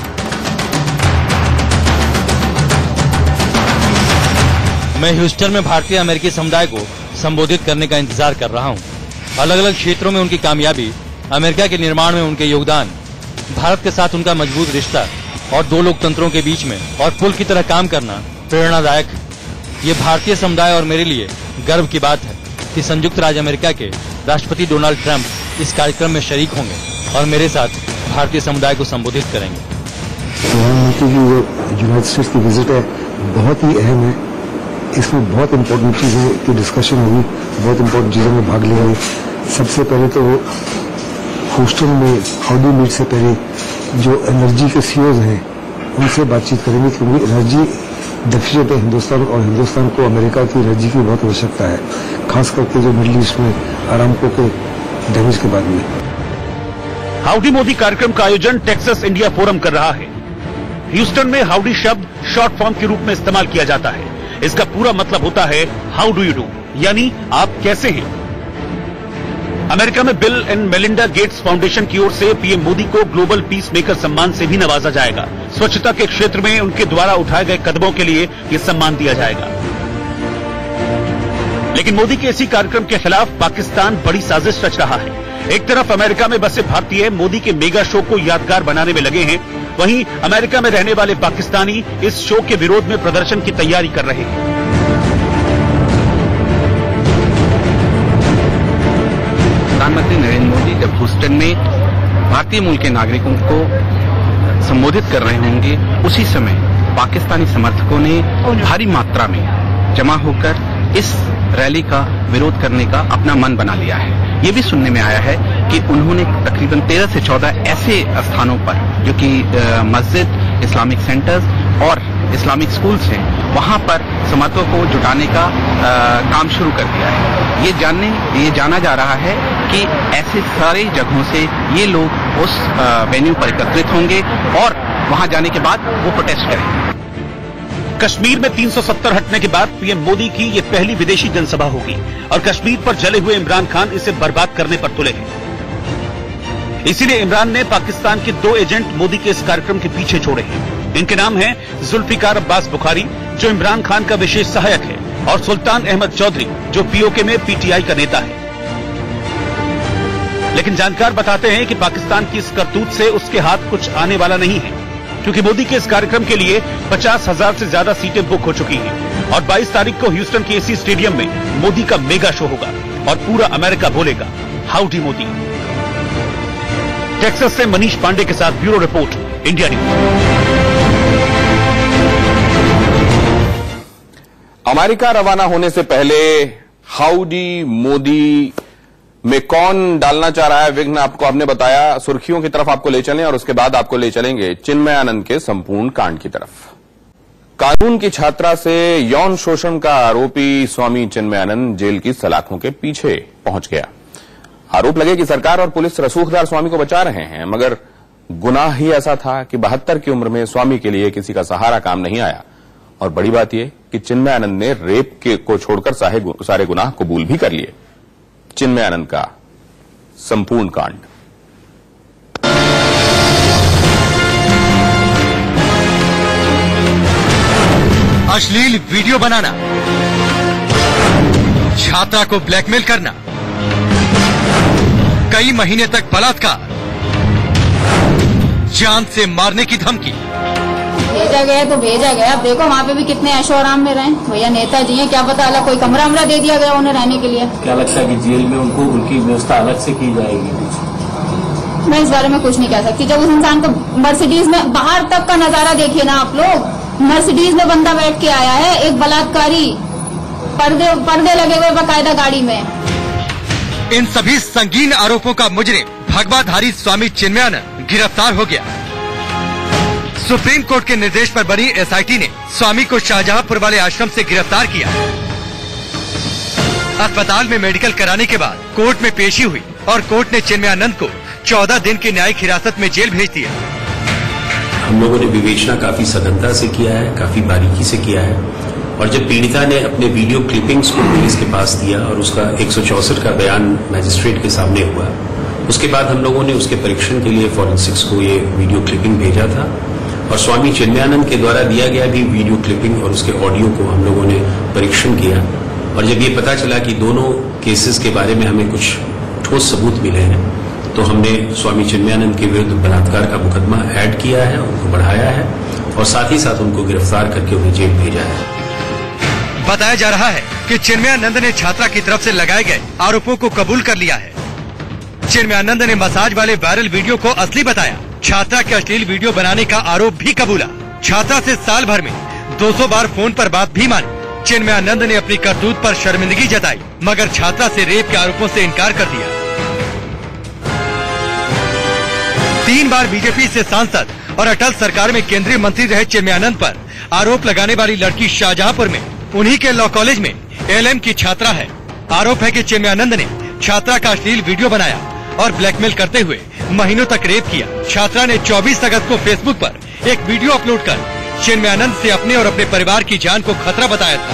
मैं ह्यूस्टन में भारतीय अमेरिकी समुदाय को संबोधित करने का इंतजार कर रहा हूं। अलग अलग क्षेत्रों में उनकी कामयाबी, अमेरिका के निर्माण में उनके योगदान, भारत के साथ उनका मजबूत रिश्ता और दो लोकतंत्रों के बीच में और पुल की तरह काम करना प्रेरणादायक है। ये भारतीय समुदाय और मेरे लिए गर्व की बात है कि संयुक्त राज्य अमेरिका के राष्ट्रपति डोनाल्ड ट्रंप इस कार्यक्रम में शरीक होंगे और मेरे साथ भारतीय समुदाय को संबोधित करेंगे। प्रधानमंत्री की जो यूनाइटेड स्टेट्स की विजिट है बहुत ही अहम है इसमें बहुत इम्पोर्टेंट चीज़ों की डिस्कशन हुई, बहुत इम्पोर्टेंट चीज़ों में भाग लिया। सबसे पहले तो ह्यूस्टन में हाउडी मीट से पहले जो एनर्जी के सीईओज हैं उनसे बातचीत करेंगे, क्योंकि एनर्जी डेफिसिट है हिंदुस्तान, और हिंदुस्तान को अमेरिका की एनर्जी की बहुत आवश्यकता है, खास करके जो मिडिल ईस्ट में आरामको के डैमेज के बाद में। हाउडी मोदी कार्यक्रम का आयोजन टेक्सास इंडिया फोरम कर रहा है। ह्यूस्टन में हाउडी शब्द शॉर्ट फॉर्म के रूप में इस्तेमाल किया जाता है। इसका पूरा मतलब होता है हाउ डू यू डू, यानी आप कैसे हैं। अमेरिका में Bill and Melinda Gates foundation की ओर से पीएम मोदी को ग्लोबल पीस मेकर सम्मान से भी नवाजा जाएगा। स्वच्छता के क्षेत्र में उनके द्वारा उठाए गए कदमों के लिए यह सम्मान दिया जाएगा। लेकिन मोदी के इसी कार्यक्रम के खिलाफ पाकिस्तान बड़ी साजिश रच रहा है। एक तरफ अमेरिका में बसे भारतीय मोदी के मेगा शो को यादगार बनाने में लगे हैं, वहीं अमेरिका में रहने वाले पाकिस्तानी इस शो के विरोध में प्रदर्शन की तैयारी कर रहे हैं। प्रधानमंत्री नरेंद्र मोदी जब ह्यूस्टन में भारतीय मूल के नागरिकों को संबोधित कर रहे होंगे, उसी समय पाकिस्तानी समर्थकों ने भारी मात्रा में जमा होकर इस रैली का विरोध करने का अपना मन बना लिया है। ये भी सुनने में आया है कि उन्होंने तकरीबन 13 से 14 ऐसे स्थानों पर, जो कि मस्जिद, इस्लामिक सेंटर्स और इस्लामिक स्कूल्स हैं, वहां पर समर्थकों को जुटाने का काम शुरू कर दिया है। ये जाना जा रहा है कि ऐसे सारे जगहों से ये लोग उस वेन्यू पर एकत्रित होंगे और वहां जाने के बाद वो प्रोटेस्ट करेंगे। कश्मीर में 370 हटने के बाद पीएम मोदी की ये पहली विदेशी जनसभा होगी और कश्मीर पर जले हुए इमरान खान इसे बर्बाद करने पर तुले हैं। इसीलिए इमरान ने पाकिस्तान के 2 एजेंट मोदी के इस कार्यक्रम के पीछे छोड़े हैं। इनके नाम हैं जुल्फिकार अब्बास बुखारी, जो इमरान खान का विशेष सहायक है, और सुल्तान अहमद चौधरी, जो पीओके में पीटीआई का नेता है। लेकिन जानकार बताते हैं कि पाकिस्तान की इस करतूत से उसके हाथ कुछ आने वाला नहीं है, क्योंकि मोदी के इस कार्यक्रम के लिए 50,000 से ज्यादा सीटें बुक हो चुकी हैं और 22 तारीख को ह्यूस्टन के एसी स्टेडियम में मोदी का मेगा शो होगा और पूरा अमेरिका बोलेगा हाउडी मोदी। टेक्सास से मनीष पांडे के साथ bureau report, India news. America रवाना होने से पहले हाउडी मोदी में कौन डालना चाह रहा है विघ्न, आपको आपने बताया। सुर्खियों की तरफ आपको ले चलें और उसके बाद आपको ले चलेंगे चिन्मय आनंद के संपूर्ण कांड की तरफ। कानून की छात्रा से यौन शोषण का आरोपी स्वामी चिन्मय आनंद जेल की सलाखों के पीछे पहुंच गया। आरोप लगे कि सरकार और पुलिस रसूखदार स्वामी को बचा रहे हैं, मगर गुनाह ही ऐसा था कि 72 की उम्र में स्वामी के लिए किसी का सहारा काम नहीं आया। और बड़ी बात यह कि चिन्मय आनंद ने रेप को छोड़कर सारे गुनाह कबूल भी कर लिए। चिन्मय आनंद का संपूर्ण कांड। अश्लील वीडियो बनाना, छात्रा को ब्लैकमेल करना, कई महीने तक बलात्कार, जान से मारने की धमकी। भेजा गया तो भेजा गया। अब देखो वहाँ पे भी कितने ऐशो आराम में रहे भैया, नेताजी हैं, क्या पता अलग कोई कमरा वमरा दे दिया गया उन्हें रहने के लिए। क्या लगता है कि जेल में उनको उनकी व्यवस्था अलग से की जाएगी? मैं इस बारे में कुछ नहीं कह सकती। जब उस इंसान को मर्सिडीज में, बाहर तक का नजारा देखिए ना आप लोग, मर्सिडीज में बंदा बैठ के आया है, एक बलात्कारी, पर्दे लगे हुए बाकायदा गाड़ी में। इन सभी संगीन आरोपों का मुजरिम भगवाधारी स्वामी चिन्मयानंद गिरफ्तार हो गया। सुप्रीम कोर्ट के निर्देश पर बनी एसआईटी ने स्वामी को शाहजहांपुर वाले आश्रम से गिरफ्तार किया। अस्पताल में मेडिकल कराने के बाद कोर्ट में पेशी हुई और कोर्ट ने चिन्मयानंद को 14 दिन की न्यायिक हिरासत में जेल भेज दिया। हम लोगों ने विवेचना काफी सघनता से किया है, काफी बारीकी से किया है, और जब पीड़िता ने अपने वीडियो क्लिपिंग्स को पुलिस के पास दिया और उसका 164 का बयान मैजिस्ट्रेट के सामने हुआ, उसके बाद हम लोगों ने उसके परीक्षण के लिए फॉरेंसिक्स को ये वीडियो क्लिपिंग भेजा था और स्वामी चिन्मयानंद के द्वारा दिया गया भी वीडियो क्लिपिंग और उसके ऑडियो को हम लोगों ने परीक्षण किया। और जब ये पता चला कि दोनों केसेस के बारे में हमें कुछ ठोस सबूत मिले हैं, तो हमने स्वामी चिन्मयानंद के विरुद्ध बलात्कार का मुकदमा ऐड किया है, उनको बढ़ाया है और साथ ही साथ उनको गिरफ्तार करके उन्हें जेल भेजा है। बताया जा रहा है कि चिन्मयानंद ने छात्रा की तरफ से लगाए गए आरोपों को कबूल कर लिया है। चिन्मयानंद ने मसाज वाले वायरल वीडियो को असली बताया। छात्रा के अश्लील वीडियो बनाने का आरोप भी कबूला। छात्रा से साल भर में 200 बार फोन पर बात भी मानी। चिन्मयानंद ने अपनी करतूत पर शर्मिंदगी जताई, मगर छात्रा से रेप के आरोपों से इनकार कर दिया। 3 बार बीजेपी से सांसद और अटल सरकार में केंद्रीय मंत्री रहे चिन्मयानंद पर आरोप लगाने वाली लड़की शाहजहांपुर में उन्हीं के लॉ कॉलेज में एलएम की छात्रा है। आरोप है कि चिन्मयानंद ने छात्रा का अश्लील वीडियो बनाया और ब्लैकमेल करते हुए महीनों तक रेप किया। छात्रा ने 24 अगस्त को फेसबुक पर एक वीडियो अपलोड कर चिन्मयानंद से अपने और अपने परिवार की जान को खतरा बताया था।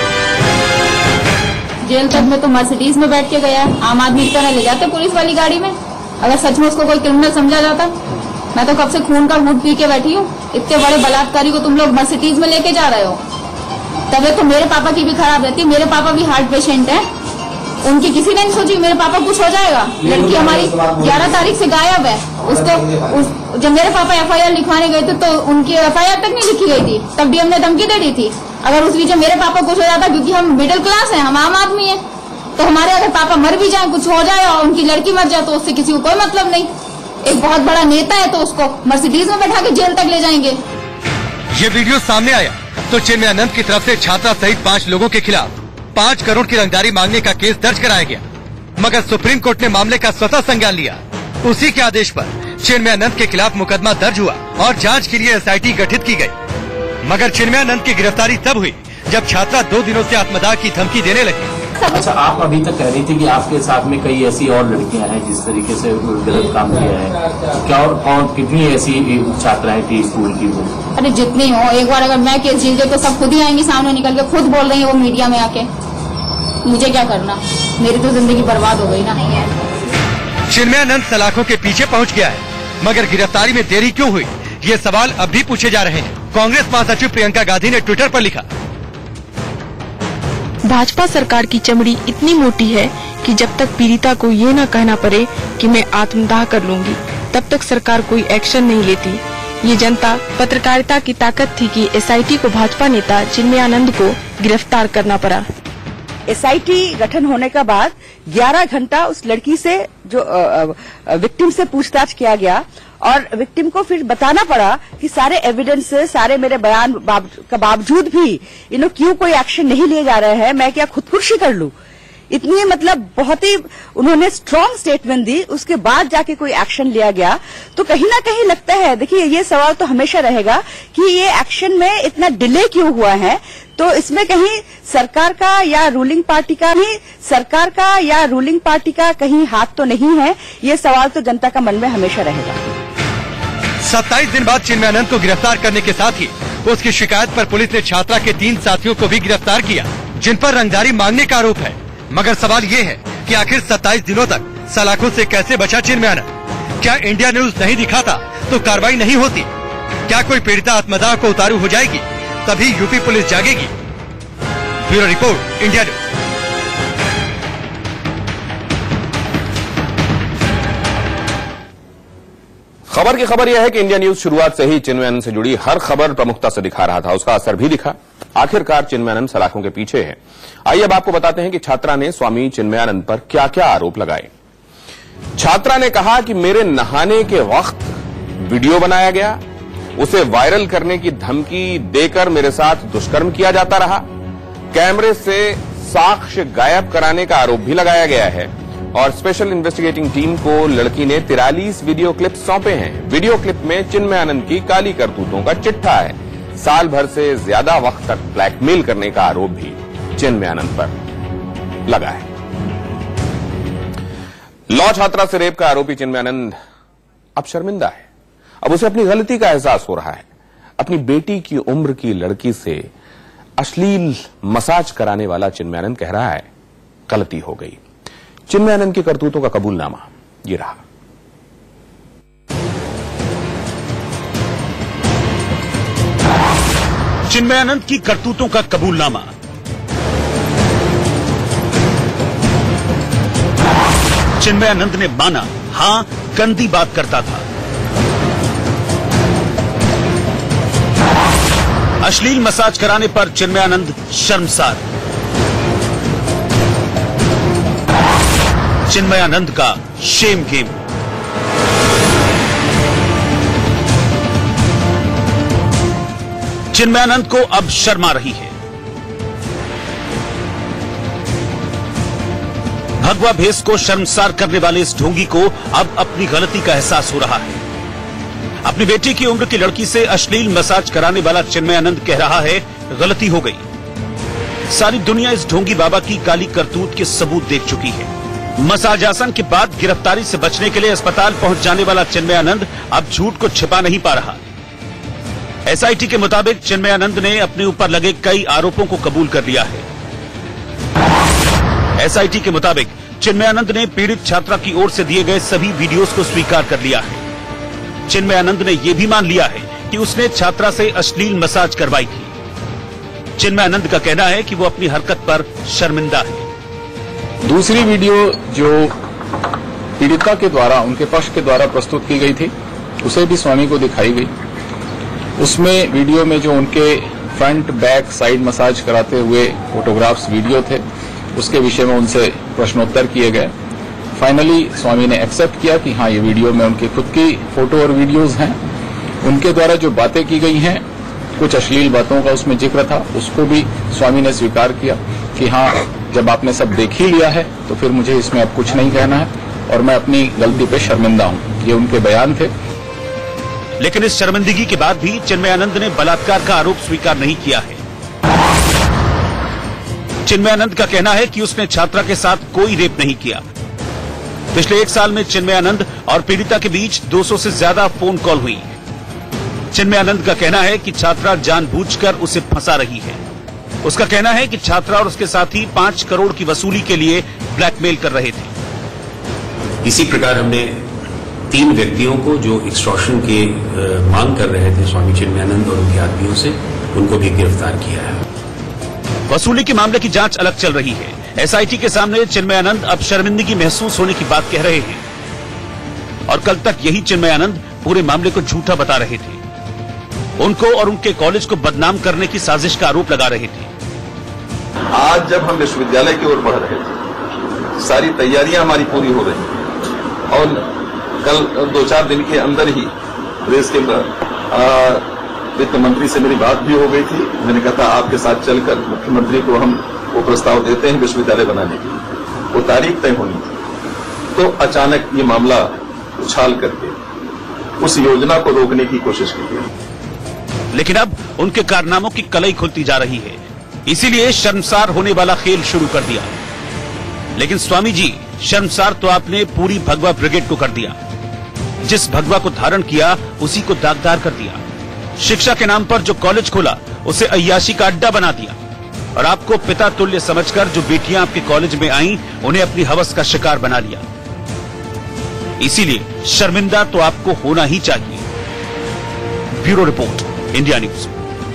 जेल तक में तो मर्सिडीज में बैठ के गया, आम आदमी की तरह ले जाते पुलिस वाली गाड़ी में। अगर सच में उसको कोई क्रिमिनल समझा जाता, मैं तो कब से खून का घूंट पी के बैठी हूँ। इतने बड़े बलात्कारी को तुम लोग मर्सिडीज में लेके जा रहे हो। तबीयत तो मेरे पापा की भी खराब रहती है, मेरे पापा भी हार्ट पेशेंट है। उनकी किसी ने नहीं सोची मेरे पापा कुछ हो जाएगा। लड़की हमारी 11 तारीख से गायब है। उसको जब मेरे पापा एफआईआर लिखवाने गए थे तो उनकी एफआईआर तक नहीं लिखी गई थी, तब डीएम ने धमकी दे दी थी। अगर उस बीच मेरे पापा कुछ हो जाता, क्योंकि हम मिडिल क्लास हैं, हम आम आदमी हैं, तो हमारे अगर पापा मर भी जाए, कुछ हो जाए और उनकी लड़की मर जाए तो उससे किसी को कोई मतलब नहीं। एक बहुत बड़ा नेता है तो उसको मर्सिडीज में बैठा के जेल तक ले जाएंगे। ये वीडियो सामने आया तो चिन्मयानंद की तरफ से छात्रा सहित 5 लोगों के खिलाफ 5 करोड़ की रंगदारी मांगने का केस दर्ज कराया गया, मगर सुप्रीम कोर्ट ने मामले का स्वतः संज्ञान लिया। उसी के आदेश पर चिन्मयानंद के खिलाफ मुकदमा दर्ज हुआ और जांच के लिए एसआईटी गठित की गई। मगर चिन्मयानंद की गिरफ्तारी तब हुई जब छात्रा 2 दिनों से आत्मदाह की धमकी देने लगी। अच्छा, आप अभी तक कह रही थी कि आपके साथ में कई ऐसी और लड़कियां हैं जिस तरीके से गलत काम किया है। क्या और कितनी ऐसी छात्राएं थी स्कूल की? अरे जितनी हो, एक बार अगर मैं केस जीत गई तो सब खुद ही आएंगी सामने निकल के, खुद बोल रही है वो मीडिया में आके। मुझे क्या करना, मेरी तो जिंदगी बर्बाद हो गई ना। चिन्मयानंद सलाखों के पीछे पहुंच गया है, मगर गिरफ्तारी में देरी क्यों हुई, ये सवाल अब भी पूछे जा रहे हैं। कांग्रेस महासचिव प्रियंका गांधी ने ट्विटर पर लिखा, भाजपा सरकार की चमड़ी इतनी मोटी है कि जब तक पीड़िता को ये न कहना पड़े कि मैं आत्मदाह कर लूंगी, तब तक सरकार कोई एक्शन नहीं लेती। ये जनता पत्रकारिता की ताकत थी कि एसआईटी को भाजपा नेता चिन्मयानंद को गिरफ्तार करना पड़ा। एसआईटी गठन होने का बाद 11 घंटा उस लड़की से जो विक्टिम से पूछताछ किया गया और विक्टिम को फिर बताना पड़ा कि सारे एविडेंस, सारे मेरे बयान का बावजूद भी क्यों कोई एक्शन नहीं लिए जा रहे हैं, मैं क्या खुदकुशी कर लूं। इतनी मतलब बहुत ही उन्होंने स्ट्रांग स्टेटमेंट दी, उसके बाद जाके कोई एक्शन लिया गया। तो कहीं ना कहीं लगता है, देखिए ये सवाल तो हमेशा रहेगा कि ये एक्शन में इतना डिले क्यों हुआ है। तो इसमें कहीं सरकार का या रूलिंग पार्टी का कहीं हाथ तो नहीं है। ये सवाल तो जनता का मन में हमेशा रहेगा। 27 दिन बाद चिन्मयानंद को गिरफ्तार करने के साथ ही उसकी शिकायत पर पुलिस ने छात्रा के 3 साथियों को भी गिरफ्तार किया, जिन पर रंगदारी मांगने का आरोप है। मगर सवाल ये है कि आखिर 27 दिनों तक सलाखों से कैसे बचा चिन्मयानंद? क्या इंडिया न्यूज नहीं दिखाता तो कार्रवाई नहीं होती? क्या कोई पीड़िता आत्मदाह को उतारू हो जाएगी तभी यूपी पुलिस जागेगी? Bureau report, India news. खबर की खबर यह है कि इंडिया न्यूज शुरुआत से ही चिन्मयानंद से जुड़ी हर खबर प्रमुखता से दिखा रहा था। उसका असर भी दिखा। आखिरकार चिन्मयानंद सलाखों के पीछे है। आइए अब आपको बताते हैं कि छात्रा ने स्वामी चिन्मयानंद पर क्या क्या आरोप लगाए। छात्रा ने कहा कि मेरे नहाने के वक्त वीडियो बनाया गया, उसे वायरल करने की धमकी देकर मेरे साथ दुष्कर्म किया जाता रहा, कैमरे से साक्ष्य गायब कराने का आरोप भी लगाया गया है और स्पेशल इन्वेस्टिगेटिंग टीम को लड़की ने 43 वीडियो क्लिप सौंपे हैं। वीडियो क्लिप में चिन्मयानंद की काली करतूतों का चिट्ठा है। साल भर से ज्यादा वक्त तक ब्लैकमेल करने का आरोप भी चिन्मयानंद पर लगा है। लॉ छात्रा से रेप का आरोपी चिन्मयानंद अब शर्मिंदा है। अब उसे अपनी गलती का एहसास हो रहा है। अपनी बेटी की उम्र की लड़की से अश्लील मसाज कराने वाला चिन्मयानंद कह रहा है, गलती हो गई। चिन्मयानंद की करतूतों का कबूलनामा ये रहा। चिन्मयानंद की करतूतों का कबूलनामा। चिन्मयानंद ने माना, हां, गंदी बात करता था। अश्लील मसाज कराने पर चिन्मयानंद शर्मसार। चिन्मयानंद का शेम गेम। चिन्मयानंद को अब शर्मा रही है। भगवा भेष को शर्मसार करने वाले इस ढोंगी को अब अपनी गलती का एहसास हो रहा है। अपनी बेटी की उम्र की लड़की से अश्लील मसाज कराने वाला चिन्मयानंद कह रहा है, गलती हो गई। सारी दुनिया इस ढोंगी बाबा की काली करतूत के सबूत देख चुकी है। मसाज आसन के बाद गिरफ्तारी से बचने के लिए अस्पताल पहुंच जाने वाला चिन्मयानंद अब झूठ को छिपा नहीं पा रहा। एसआईटी के मुताबिक चिन्मयानंद ने अपने ऊपर लगे कई आरोपों को कबूल कर लिया है। एसआईटी के मुताबिक चिन्मयानंद ने पीड़ित छात्रा की ओर से दिए गए सभी वीडियोस को स्वीकार कर लिया है। चिन्मयानंद ने यह भी मान लिया है कि उसने छात्रा से अश्लील मसाज करवाई थी। चिन्मयानंद का कहना है कि वो अपनी हरकत पर शर्मिंदा है। दूसरी वीडियो जो पीड़िता के द्वारा, उनके पक्ष के द्वारा प्रस्तुत की गई थी, उसे भी स्वामी को दिखाई गई। उसमें वीडियो में जो उनके फ्रंट बैक साइड मसाज कराते हुए फोटोग्राफ्स वीडियो थे, उसके विषय में उनसे प्रश्नोत्तर किए गए। फाइनली स्वामी ने एक्सेप्ट किया कि हाँ, ये वीडियो में उनकी खुद की फोटो और वीडियोस हैं। उनके द्वारा जो बातें की गई हैं, कुछ अश्लील बातों का उसमें जिक्र था, उसको भी स्वामी ने स्वीकार किया कि हाँ, जब आपने सब देख ही लिया है तो फिर मुझे इसमें अब कुछ नहीं कहना है और मैं अपनी गलती पे शर्मिंदा हूं। ये उनके बयान थे। लेकिन इस शर्मिंदगी के बाद भी चिन्मयानंद ने बलात्कार का आरोप स्वीकार नहीं किया है। चिन्मयानंद का कहना है कि उसने छात्रा के साथ कोई रेप नहीं किया। पिछले 1 साल में चिन्मयानंद और पीड़िता के बीच 200 से ज्यादा फोन कॉल हुई। चिन्मयानंद का कहना है कि छात्रा जानबूझकर उसे फंसा रही है। उसका कहना है कि छात्रा और उसके साथी 5 करोड़ की वसूली के लिए ब्लैकमेल कर रहे थे। इसी प्रकार हमने 3 व्यक्तियों को जो एक्सटॉर्शन के मांग कर रहे थे स्वामी चिन्मयानंद और उनके आदमियों से, उनको भी गिरफ्तार किया है। वसूली के मामले की जांच अलग चल रही है। एसआईटी के सामने चिन्मयानंद अब शर्मिंदगी महसूस होने की बात कह रहे हैं और कल तक यही चिन्मयानंद पूरे मामले को झूठा बता रहे थे। उनको और उनके कॉलेज को बदनाम करने की साजिश का आरोप लगा रहे थे। आज जब हम विश्वविद्यालय की ओर बढ़ रहे थे, सारी तैयारियां हमारी पूरी हो रही हैं और कल 2-4 दिन के अंदर ही प्रेस के वित्त मंत्री से मेरी बात भी हो गई थी। मैंने कहा था आपके साथ चलकर मुख्यमंत्री को हम वो प्रस्ताव देते हैं विश्वविद्यालय बनाने के लिए। वो तारीख तय होनी थी, तो अचानक ये मामला उछाल करके उस योजना को रोकने की कोशिश की गई। लेकिन अब उनके कारनामों की कलई खुलती जा रही है, इसीलिए शर्मसार होने वाला खेल शुरू कर दिया। लेकिन स्वामी जी, शर्मसार तो आपने पूरी भगवा ब्रिगेड को कर दिया। जिस भगवा को धारण किया उसी को दागदार कर दिया। शिक्षा के नाम पर जो कॉलेज खोला उसे अय्याशी का अड्डा बना दिया और आपको पिता तुल्य समझकर जो बेटियां आपके कॉलेज में आईं, उन्हें अपनी हवस का शिकार बना लिया। इसीलिए शर्मिंदा तो आपको होना ही चाहिए। Bureau report, India news.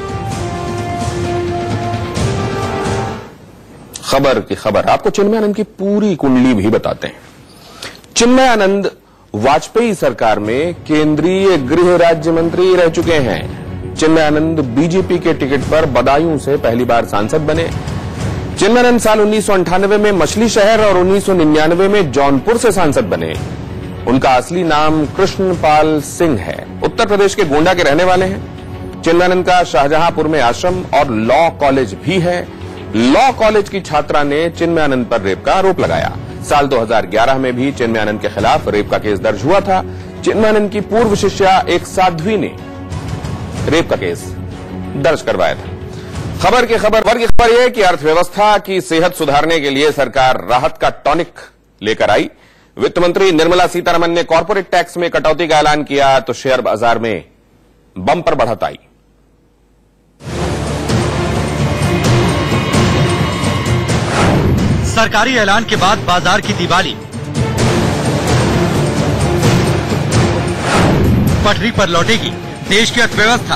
खबर की खबर, आपको चिन्मयानंद की पूरी कुंडली भी बताते हैं। चिन्मयानंद वाजपेयी सरकार में केंद्रीय गृह राज्य मंत्री रह चुके हैं। चिन्मयानंद बीजेपी के टिकट पर बदायूं से पहली बार सांसद बने। चिन्मयानंद साल 1998 में मछली शहर और 1999 में जौनपुर से सांसद बने। उनका असली नाम कृष्णपाल सिंह है। उत्तर प्रदेश के गोंडा के रहने वाले हैं। चिन्मयानंद का शाहजहांपुर में आश्रम और लॉ कॉलेज भी है। लॉ कॉलेज की छात्रा ने चिन्मयानंद पर रेप का आरोप लगाया। साल 2011 में भी चिन्मयानंद के खिलाफ रेप का केस दर्ज हुआ था। चिन्मयानंद की पूर्व शिष्या एक साध्वी ने रेप का केस दर्ज करवाया था। खबर की खबर यह कि अर्थव्यवस्था की सेहत सुधारने के लिए सरकार राहत का टॉनिक लेकर आई। वित्त मंत्री निर्मला सीतारमण ने कॉर्पोरेट टैक्स में कटौती का ऐलान किया तो शेयर बाजार में बंपर बढ़त आई। सरकारी ऐलान के बाद बाजार की दिवाली, पटरी पर लौटेगी देश की अर्थव्यवस्था।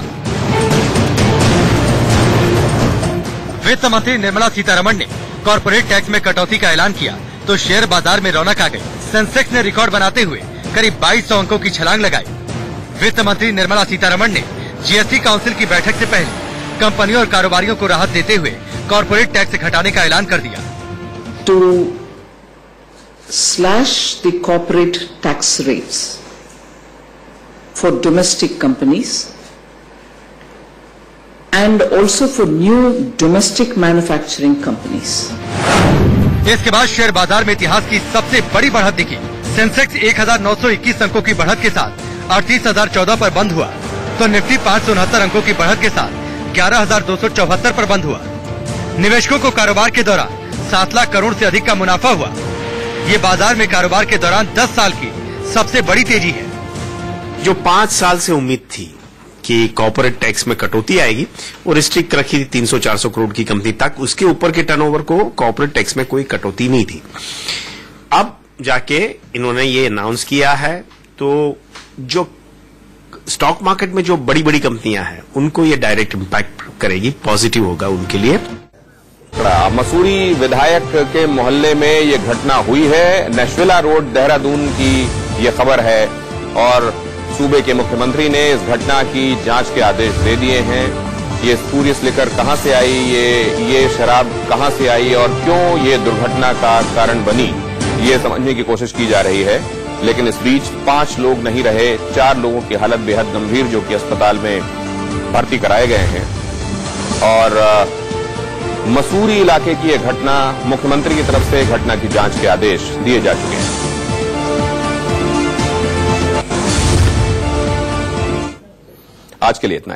वित्त मंत्री निर्मला सीतारमण ने कॉर्पोरेट टैक्स में कटौती का ऐलान किया तो शेयर बाजार में रौनक आ गई। सेंसेक्स ने रिकॉर्ड बनाते हुए करीब 2200 अंकों की छलांग लगाई। वित्त मंत्री निर्मला सीतारमण ने जीएसटी काउंसिल की बैठक से पहले कंपनियों और कारोबारियों को राहत देते हुए कॉर्पोरेट टैक्स घटाने का ऐलान कर दिया। To slash the corporate tax rates for domestic companies and also for new domestic manufacturing companies. इसके बाद शेयर बाजार में इतिहास की सबसे बड़ी बढ़त दिखी। सेंसेक्स 1921 अंकों की बढ़त के साथ 38,014 पर बंद हुआ, तो निफ्टी 569 अंकों की बढ़त के साथ 11,274 पर बंद हुआ। निवेशकों को कारोबार के दौरान 7 लाख करोड़ से अधिक का मुनाफा हुआ। ये बाजार में कारोबार के दौरान 10 साल की सबसे बड़ी तेजी है। जो 5 साल से उम्मीद थी कि कॉर्पोरेट टैक्स में कटौती आएगी, वो रिस्ट्रिक्ट रखी थी 300-400 करोड़ की कंपनी तक, उसके ऊपर के टर्नओवर को कॉर्पोरेट टैक्स में कोई कटौती नहीं थी। अब जाके इन्होंने ये अनाउंस किया है, तो जो स्टॉक मार्केट में जो बड़ी बड़ी कंपनियां हैं उनको ये डायरेक्ट इंपैक्ट करेगी, पॉजिटिव होगा उनके लिए। मसूरी विधायक के मोहल्ले में ये घटना हुई है। नेशविला रोड देहरादून की ये खबर है और सूबे के मुख्यमंत्री ने इस घटना की जांच के आदेश दे दिए हैं। ये स्पूरियस लिकर कहां से आई, ये शराब कहां से आई और क्यों ये दुर्घटना का कारण बनी, ये समझने की कोशिश की जा रही है। लेकिन इस बीच 5 लोग नहीं रहे, 4 लोगों की हालत बेहद गंभीर, जो कि अस्पताल में भर्ती कराए गए हैं। और मसूरी इलाके की यह घटना, मुख्यमंत्री की तरफ से घटना की जांच के आदेश दिए जा चुके हैं। आज के लिए इतना ही।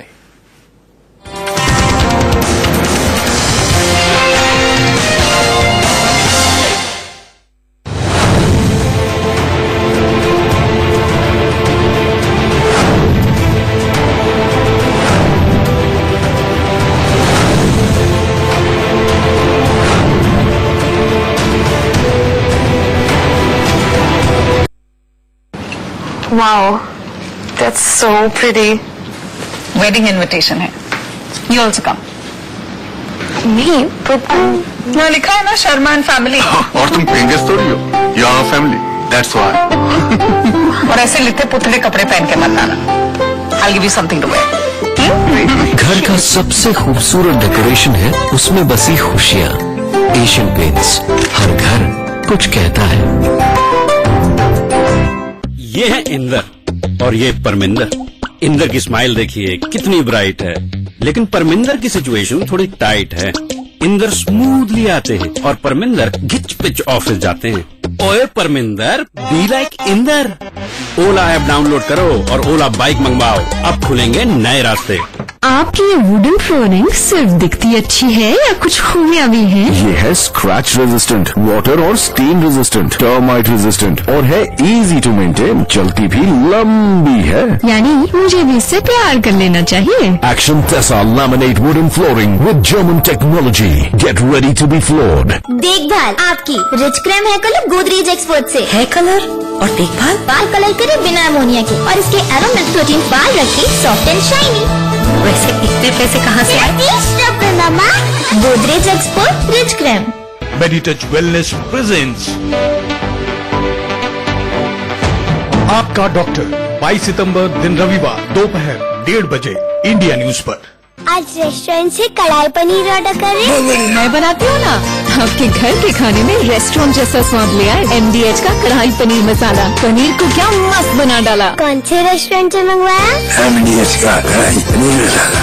Wow, that's so pretty. Wedding invitation है. You also come. Me? But यहाँ लिखा है ना शर्मा एंड फैमिली। और तुम पेंगेस थोड़ी हो, यहाँ फैमिली, that's why. और ऐसे लिखे पुतले कपड़े पहन के मत आना। I'll give you something to wear. घर का सबसे खूबसूरत डेकोरेशन है उसमें बसी खुशियाँ। एशियन पेंट्स, हर घर कुछ कहता है। ये है इंदर और ये परमिंदर। इंदर की स्माइल देखिए कितनी ब्राइट है, लेकिन परमिंदर की सिचुएशन थोड़ी टाइट है। इंदर स्मूथली आते हैं और परमिंदर घिच पिच ऑफिस जाते हैं। ओए Parminder, be like Inder. Ola app download करो और ओला बाइक मंगवाओ, अब खुलेंगे नए रास्ते। आपकी ये वुडन फ्लोरिंग सिर्फ दिखती अच्छी है या कुछ खूबियाँ भी हैं? ये है स्क्रैच रेजिस्टेंट, वाटर और स्टेन रेजिस्टेंट, टर्माइट रेजिस्टेंट और है इजी टू मेंटेन, चलती भी लंबी है। यानी मुझे भी इससे प्यार कर लेना चाहिए। Action Tessa laminate wooden flooring with German technology. Get ready to be floored. देखभाल आपकी rich cream hair colour Godrej expert से। हेयर कलर और देखभाल बाल कलर करे बिना अमोनिया के और इसके एरोमेटिक प्रोटीन बाल रखे सॉफ्ट एंड शाइनी। वैसे इतने पैसे कहाँ से आए? Godrej expert rich cream. Meditouch wellness presents आपका डॉक्टर 22 सितंबर दिन रविवार दोपहर 1:30 बजे इंडिया न्यूज पर। आज रेस्टोरेंट से कढ़ाई पनीर ऑर्डर कर रहे हैं। मैं बनाती हूँ ना। आपके घर के खाने में रेस्टोरेंट जैसा स्वाद ले आए MDH का कढ़ाई पनीर मसाला। पनीर को क्या मस्त बना डाला। कौन से रेस्टोरेंट से मंगवाया? MDH का कढ़ाई पनीर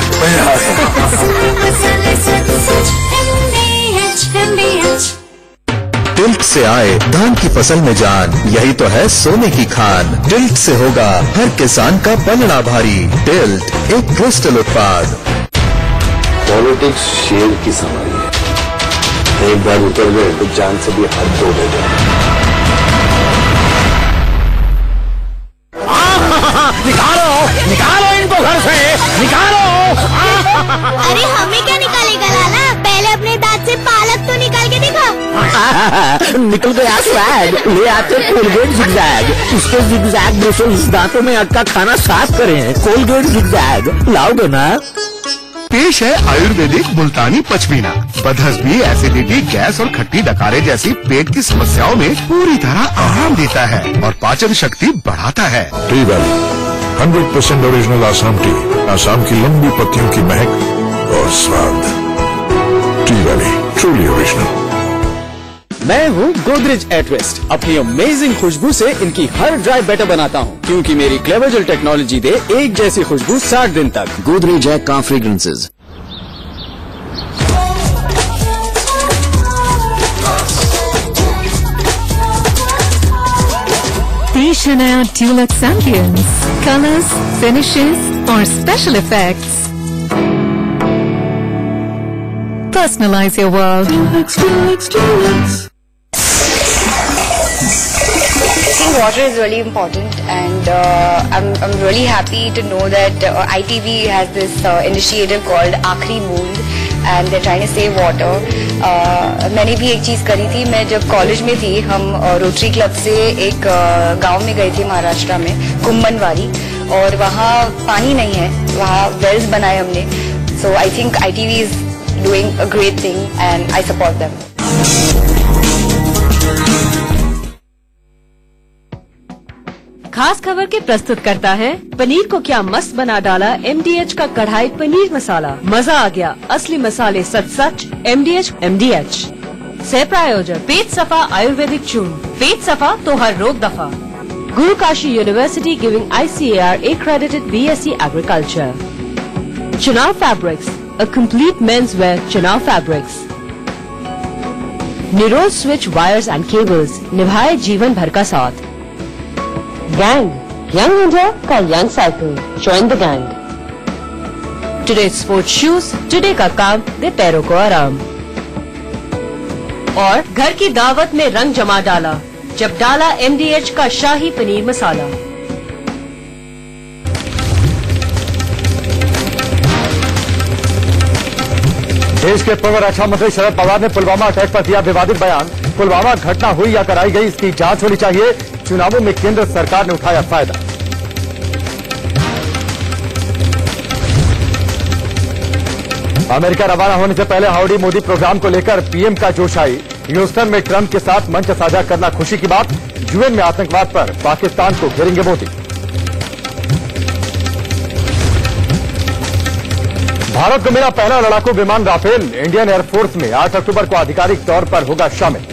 टिल्ट से आए धान की फसल में जान, यही तो है सोने की खान। टिल्ट से होगा हर किसान का पलड़ा भारी। टिल्ट एक क्रिस्टल उत्पाद। पॉलिटिक्स शेर की सवारी है, एक बार उतर गए तो जान से भी हाथ धो देते हैं। निकालो इनको घर से, निकालो। अरे हमें क्या निकालेगा लाला, पहले अपने दांत से पालक तो निकाल के दिखा। निकल गया स्वैग, ले आते कोलगेट जिगजैग। इसके जिगजैग ब्रशेस दांतों में अटका खाना साफ करें। कोलगेट जिगजैग लाओगे ना? पेश है आयुर्वेदिक मुल्तानी पचमीना। बदहजमी, एसिडिटी, गैस और खट्टी डकारे जैसी पेट की समस्याओं में पूरी तरह आराम देता है और पाचन शक्ति बढ़ाता है। Tea valley 100% original Assam tea, Assam की लंबी पत्तियों की महक और स्वाद। Tea valley truly original. मैं हूँ गोदरेज एटवेस्ट। अपनी अमेजिंग खुशबू से इनकी हर ड्राई बेटर बनाता हूँ, क्योंकि मेरी क्लेवर जेल टेक्नोलॉजी दे एक जैसी खुशबू 60 दिन तक। गोदरेज है कार फ्रेग्रेंसेज। नई Shanaya Dulux Ambience, colors, finishes और special effects. Personalize your world. Dulux. I think water is really important, and I'm really happy to know that ITV has this initiative called Aakhri Boond, and they're trying to save water. मैंने भी एक चीज़ करी थी, मैं जब college में थी हम रोटरी क्लब से एक गांव में गए थे महाराष्ट्र में, कुम्मनवारी, और वहाँ पानी नहीं है, वहाँ वेल्स बनाए हमने. So I think ITV is doing a great thing and I support them. खास खबर के प्रस्तुत करता है पनीर को क्या मस्त बना डाला MDH का कढ़ाई पनीर मसाला. मजा आ गया, असली मसाले सच सच MDH. सह प्रायोजक पेट सफा आयुर्वेदिक चूर्ण, पेट सफा तो हर रोग दफा. Guru Kashi university giving ICAR accredited BSc Agriculture. Chunav fabrics, a complete men's wear Chunav fabrics. Nirol switch wires and cables, निभाए जीवन भर का साथ. गैंग, यंग इंडिया का young cycle, join the gang. Today sports shoes, today का काम दे पैरों को आराम. और घर की दावत में रंग जमा डाला जब डाला MDH का शाही पनीर मसाला. देश के पूर्व रक्षा मंत्री शरद पवार ने पुलवामा अटैक पर दिया विवादित बयान. पुलवामा घटना हुई या कराई गई, इसकी जांच होनी चाहिए. चुनावों में केंद्र सरकार ने उठाया फायदा. अमेरिका रवाना होने से पहले हाउडी मोदी प्रोग्राम को लेकर पीएम का जोश आई. ह्यूस्टन में ट्रंप के साथ मंच साझा करना खुशी की बात. यूएन में आतंकवाद पर पाकिस्तान को घेरेंगे मोदी. भारत को मिला पहला लड़ाकू विमान राफेल. इंडियन एयरफोर्स में 8 अक्टूबर को आधिकारिक तौर पर होगा शामिल.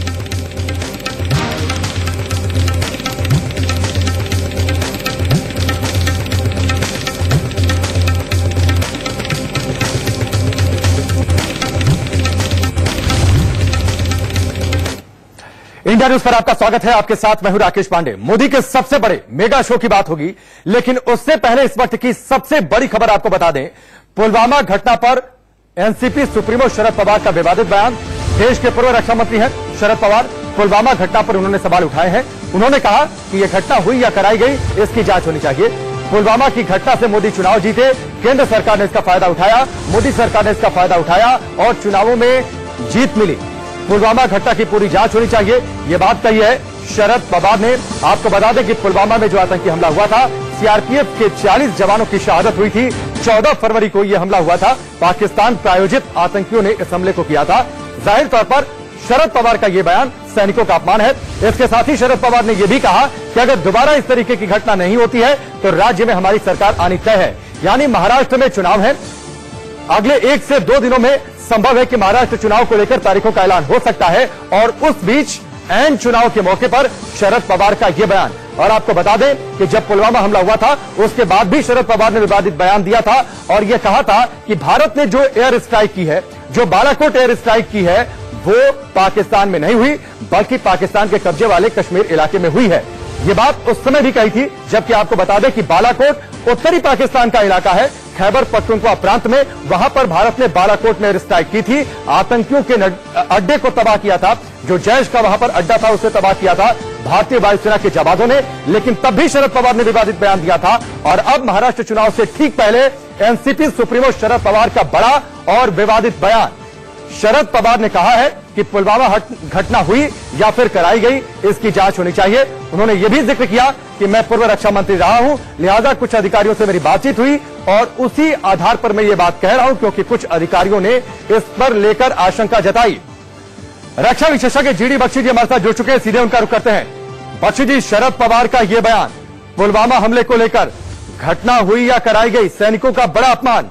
इंडिया न्यूज पर आपका स्वागत है. आपके साथ मैं हूं राकेश पांडे. मोदी के सबसे बड़े मेगा शो की बात होगी, लेकिन उससे पहले इस वक्त की सबसे बड़ी खबर आपको बता दें. पुलवामा घटना पर एनसीपी सुप्रीमो शरद पवार का विवादित बयान. देश के पूर्व रक्षा मंत्री हैं शरद पवार. पुलवामा घटना पर उन्होंने सवाल उठाए हैं. उन्होंने कहा कि यह घटना हुई या कराई गई, इसकी जांच होनी चाहिए. पुलवामा की घटना से मोदी चुनाव जीते, केंद्र सरकार ने इसका फायदा उठाया, मोदी सरकार ने इसका फायदा उठाया और चुनावों में जीत मिली. पुलवामा घटना की पूरी जांच होनी चाहिए, यह बात कही है शरद पवार ने. आपको बता दें कि पुलवामा में जो आतंकी हमला हुआ था, सीआरपीएफ के 40 जवानों की शहादत हुई थी. 14 फरवरी को यह हमला हुआ था. पाकिस्तान प्रायोजित आतंकियों ने इस हमले को किया था. जाहिर तौर पर शरद पवार का यह बयान सैनिकों का अपमान है. इसके साथ ही शरद पवार ने यह भी कहा कि अगर दोबारा इस तरीके की घटना नहीं होती है तो राज्य में हमारी सरकार आनी तय है. यानी महाराष्ट्र में चुनाव है. अगले 1 से 2 दिनों में संभव है कि महाराष्ट्र चुनाव को लेकर तारीखों का ऐलान हो सकता है. और उस बीच एन चुनाव के मौके पर शरद पवार का यह बयान. और आपको बता दें कि जब पुलवामा हमला हुआ था उसके बाद भी शरद पवार ने विवादित बयान दिया था और यह कहा था कि भारत ने जो एयर स्ट्राइक की है, जो बालाकोट एयर स्ट्राइक की है, वो पाकिस्तान में नहीं हुई बल्कि पाकिस्तान के कब्जे वाले कश्मीर इलाके में हुई है. ये बात उस समय भी कही थी जबकि आपको बता दें कि बालाकोट उत्तरी पाकिस्तान का इलाका है, खैबर पख्तूनख्वा प्रांत में. वहां पर भारत ने बालाकोट में एयर स्ट्राइक की थी, आतंकियों के अड्डे को तबाह किया था. जो जैश का वहां पर अड्डा था उसे तबाह किया था भारतीय वायुसेना के जवानों ने. लेकिन तब भी शरद पवार ने विवादित बयान दिया था. और अब महाराष्ट्र चुनाव से ठीक पहले एनसीपी सुप्रीमो शरद पवार का बड़ा और विवादित बयान. शरद पवार ने कहा है कि पुलवामा घटना हुई या फिर कराई गई, इसकी जांच होनी चाहिए. उन्होंने यह भी जिक्र किया कि मैं पूर्व रक्षा मंत्री रहा हूं, लिहाजा कुछ अधिकारियों से मेरी बातचीत हुई और उसी आधार पर मैं ये बात कह रहा हूं क्योंकि कुछ अधिकारियों ने इस पर लेकर आशंका जताई. रक्षा विशेषज्ञ जीडी बख्शी जी हमारे साथ जुड़ चुके हैं, सीधे उनका रुख करते हैं. बख्शी जी, शरद पवार का यह बयान पुलवामा हमले को लेकर, घटना हुई या कराई गई, सैनिकों का बड़ा अपमान.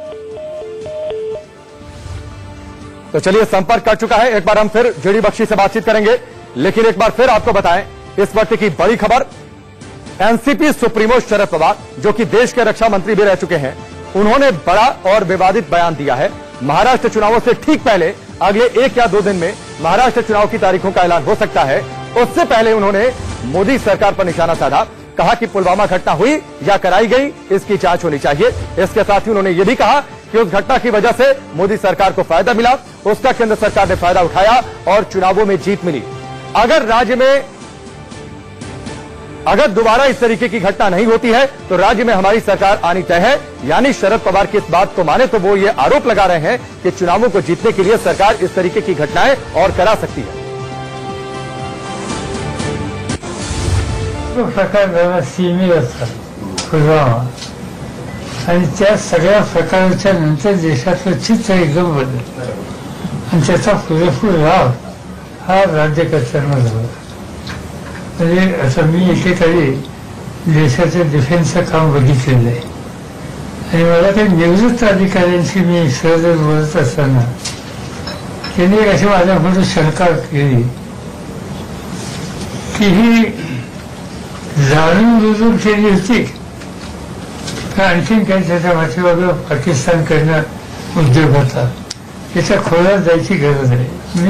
तो चलिए संपर्क कर चुका है, एक बार हम फिर जीडी बख्शी से बातचीत करेंगे. लेकिन एक बार फिर आपको बताएं इस वक्त की बड़ी खबर. एनसीपी सुप्रीमो शरद पवार, जो कि देश के रक्षा मंत्री भी रह चुके हैं, उन्होंने बड़ा और विवादित बयान दिया है. महाराष्ट्र चुनावों से ठीक पहले अगले 1 या 2 दिन में महाराष्ट्र चुनाव की तारीखों का ऐलान हो सकता है. उससे पहले उन्होंने मोदी सरकार पर निशाना साधा, कहा कि पुलवामा घटना हुई या कराई गई, इसकी जांच होनी चाहिए। इसके साथ ही उन्होंने यह भी कहा कि उस घटना की वजह से मोदी सरकार को फायदा मिला, उसका केंद्र सरकार ने फायदा उठाया और चुनावों में जीत मिली। अगर राज्य में अगर दोबारा इस तरीके की घटना नहीं होती है तो राज्य में हमारी सरकार आनी तय है। यानी शरद पवार की इस बात को माने तो वो ये आरोप लगा रहे हैं कि चुनावों को जीतने के लिए सरकार इस तरीके की घटनाएं और करा सकती है। प्रकार सीमित असतात पुलवामा आणि त्या सगळ्या प्रकाराच्या नंतर देशातलं चित्र एकदम बदललं आणि त्याचा पुरेपूर लाभ हा राज्यकर्त्यांना झाला। म्हणजे असं मी एकेकाळी देशाच्या डिफेन्सचं काम बघितलेलं आहे आणि मला काही निवृत्त अधिकाऱ्यांशी मी सहज बोलत असताना त्यांनी एक अशी माझ्याकडून शंका केली की ही जाणून बुजून केली होती का आणखीन काही त्याच्या पाठीमागे पाकिस्तानकडनं उद्योग होता, त्याच्या खोलात जायची गरज आहे।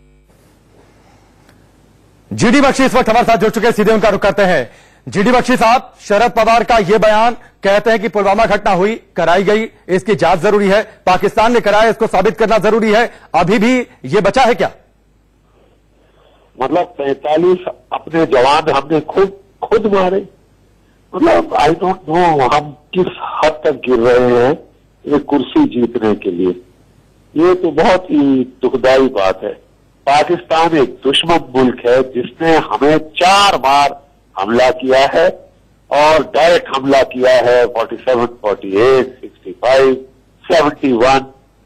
जीडी बख्शी इस वक्त हमारे साथ जुड़ चुके हैं, सीधे उनका रुख करते हैं। जीडी बख्शी साहब, शरद पवार का यह बयान कहते हैं कि पुलवामा घटना हुई, कराई गई, इसकी जांच जरूरी है, पाकिस्तान ने कराया, इसको साबित करना जरूरी है, अभी भी ये बचा है क्या? मतलब 45 अपने जवान हमने खुद मारे। मतलब आई डोंट नो हम किस हद तक गिर रहे हैं ये कुर्सी जीतने के लिए। ये तो बहुत ही दुखदाई बात है। पाकिस्तान एक दुश्मन मुल्क है जिसने हमें 4 बार हमला किया है और डायरेक्ट हमला किया है 47, 48, 65, 71,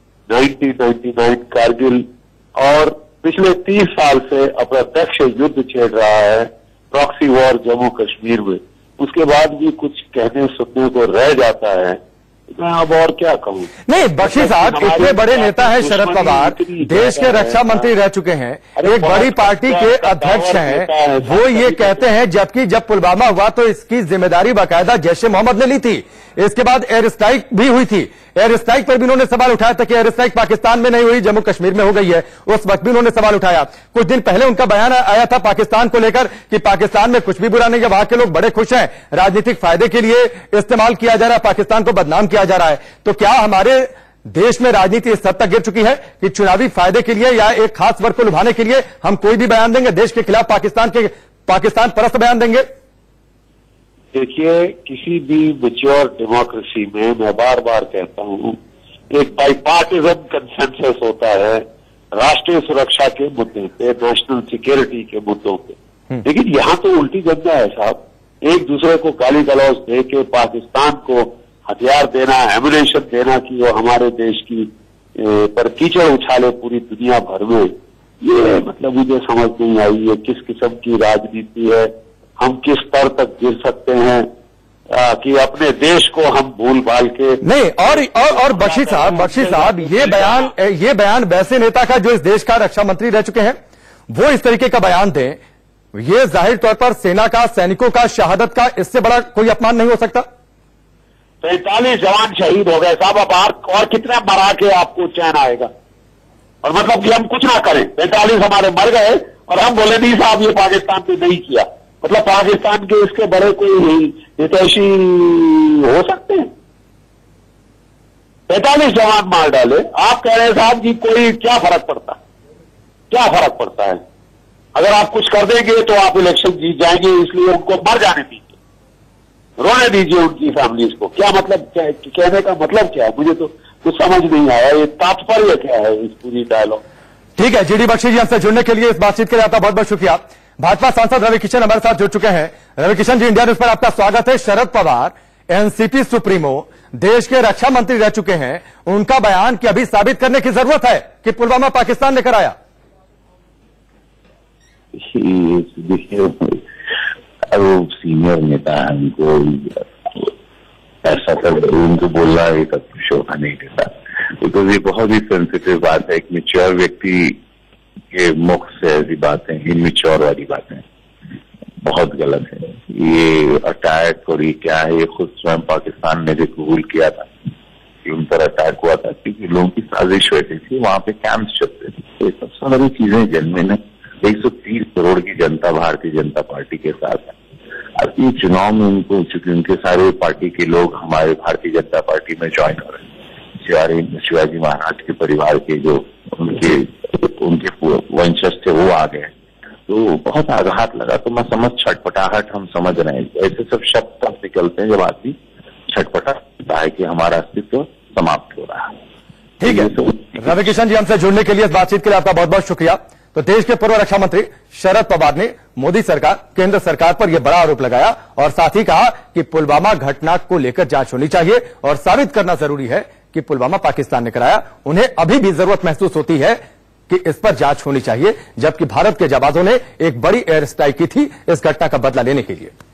1999 कारगिल और पिछले 30 साल से अप्रत्यक्ष युद्ध छेड़ रहा है प्रॉक्सी वॉर जम्मू कश्मीर में। उसके बाद भी कुछ कहने सुनने को रह जाता है, मैं अब और क्या कहूं। नहीं बख्शी साहब, इतने बड़े नेता हैं शरद पवार, देश के रक्षा मंत्री रह चुके हैं, एक बड़ी पार्टी के अध्यक्ष हैं, वो ये कहते हैं जबकि जब पुलवामा हुआ तो इसकी जिम्मेदारी बाकायदा जैश ए मोहम्मद ने ली थी, इसके बाद एयर स्ट्राइक भी हुई थी, एयर स्ट्राइक पर भी उन्होंने सवाल उठाया था कि एयर स्ट्राइक पाकिस्तान में नहीं हुई, जम्मू कश्मीर में हो गई है, उस वक्त भी उन्होंने सवाल उठाया। कुछ दिन पहले उनका बयान आया था पाकिस्तान को लेकर कि पाकिस्तान में कुछ भी बुरा नहीं है, वहां के लोग बड़े खुश हैं, राजनीतिक फायदे के लिए इस्तेमाल किया जा रहा है, पाकिस्तान को बदनाम किया जा रहा है। तो क्या हमारे देश में राजनीति इस हद तक गिर चुकी है कि चुनावी फायदे के लिए या एक खास वर्ग को लुभाने के लिए हम कोई भी बयान देंगे, देश के खिलाफ पाकिस्तान परस्त बयान देंगे? देखिए, किसी भी मैच्योर डेमोक्रेसी में मैं बार बार कहता हूं एक बाईपार्टिजन कंसेंसस होता है राष्ट्रीय सुरक्षा के मुद्दे पे, नेशनल सिक्योरिटी के मुद्दों पे। लेकिन यहां तो उल्टी गंदा है साहब, एक दूसरे को गाली गलौज दे के पाकिस्तान को हथियार देना, एमुनेशन देना कि वो हमारे देश की पर कीचड़ उछाले पूरी दुनिया भर में। ये मतलब मुझे समझ नहीं आई ये किस किस्म की राजनीति है, हम किस स्तर तक गिर सकते हैं कि अपने देश को हम भूल भाल के नहीं। और बख्शी साहब ये बयान वैसे नेता का जो इस देश का रक्षा मंत्री रह चुके हैं वो इस तरीके का बयान दें, ये जाहिर तौर पर सेना का, सैनिकों का, शहादत का इससे बड़ा कोई अपमान नहीं हो सकता। 43 जवान शहीद हो गए साहब, अब और कितना मरा के आपको चैन आएगा? और मतलब कि हम कुछ ना करें, 45 हमारे मर गए और हम बोले नहीं साहब ये पाकिस्तान ने नहीं किया। मतलब पाकिस्तान के इसके बड़े कोई हितैषी हो सकते हैं? 45 जवान मार डाले, आप कह रहे हैं साहब जी कोई क्या फर्क पड़ता है? क्या फर्क पड़ता है? अगर आप कुछ कर देंगे तो आप इलेक्शन जीत जाएंगे, इसलिए उनको मर जाने दीजिए, रोने दीजिए उनकी फैमिलीज को। क्या मतलब, कहने का मतलब क्या है? मुझे तो कुछ समझ नहीं आया, ये तात्पर्य क्या है इस पूरी डायलॉग। ठीक है, जीडी बख्शी जी हमसे जुड़ने के लिए, इस बातचीत के लिए आपका बहुत बहुत शुक्रिया। भाजपा सांसद रवि किशन हमारे साथ जुड़ चुके हैं। रवि किशन जी, इंडिया न्यूज पर आपका स्वागत है। शरद पवार एनसीपी सुप्रीमो, देश के रक्षा मंत्री रह चुके हैं, उनका बयान कि अभी साबित करने की जरूरत है कि पुलवामा पाकिस्तान ने कराया। देखिए, सीनियर नेता है, उनको ऐसा कर उनको बोलना एक शोभा नहीं देता, बिकॉज ये बहुत ही सेंसिटिव बात है। एक मैच्योर व्यक्ति के मुख से ऐसी बातें, इनमेच्योर वाली बातें बहुत गलत है। ये अटैक और ये क्या है, ये खुद स्वयं पाकिस्तान ने भी कबूल किया था कि उन पर अटैक हुआ था क्योंकि लोगों की साजिश वैसी थी, वहां पे कैंप्स चलते थे। ये सब सारी चीजें जन्मे ने 130 20 करोड़ की जनता भारतीय जनता पार्टी के साथ है। अब ये चुनाव में उनको, चूंकि उनके सारे पार्टी के लोग हमारे भारतीय जनता पार्टी में ज्वाइन हो रहे हैं, शिवाजी महाराज के परिवार के जो उनके वंशज थे वो आ गए, तो बहुत आघात लगा। तो मैं छटपटाहट हम समझ रहे हैं, ऐसे सब शब्द तब निकलते हैं जब आदमी छटपटा है कि हमारा अस्तित्व समाप्त हो रहा है। ठीक है रवि किशन जी, हमसे जुड़ने के लिए, इस बातचीत के लिए आपका बहुत बहुत शुक्रिया। तो देश के पूर्व रक्षा मंत्री शरद पवार ने मोदी सरकार, केंद्र सरकार पर यह बड़ा आरोप लगाया और साथ ही कहा कि पुलवामा घटना को लेकर जांच होनी चाहिए और साबित करना जरूरी है कि पुलवामा पाकिस्तान ने कराया। उन्हें अभी भी जरूरत महसूस होती है कि इस पर जांच होनी चाहिए, जबकि भारत के जवानों ने एक बड़ी एयर स्ट्राइक की थी इस घटना का बदला लेने के लिए।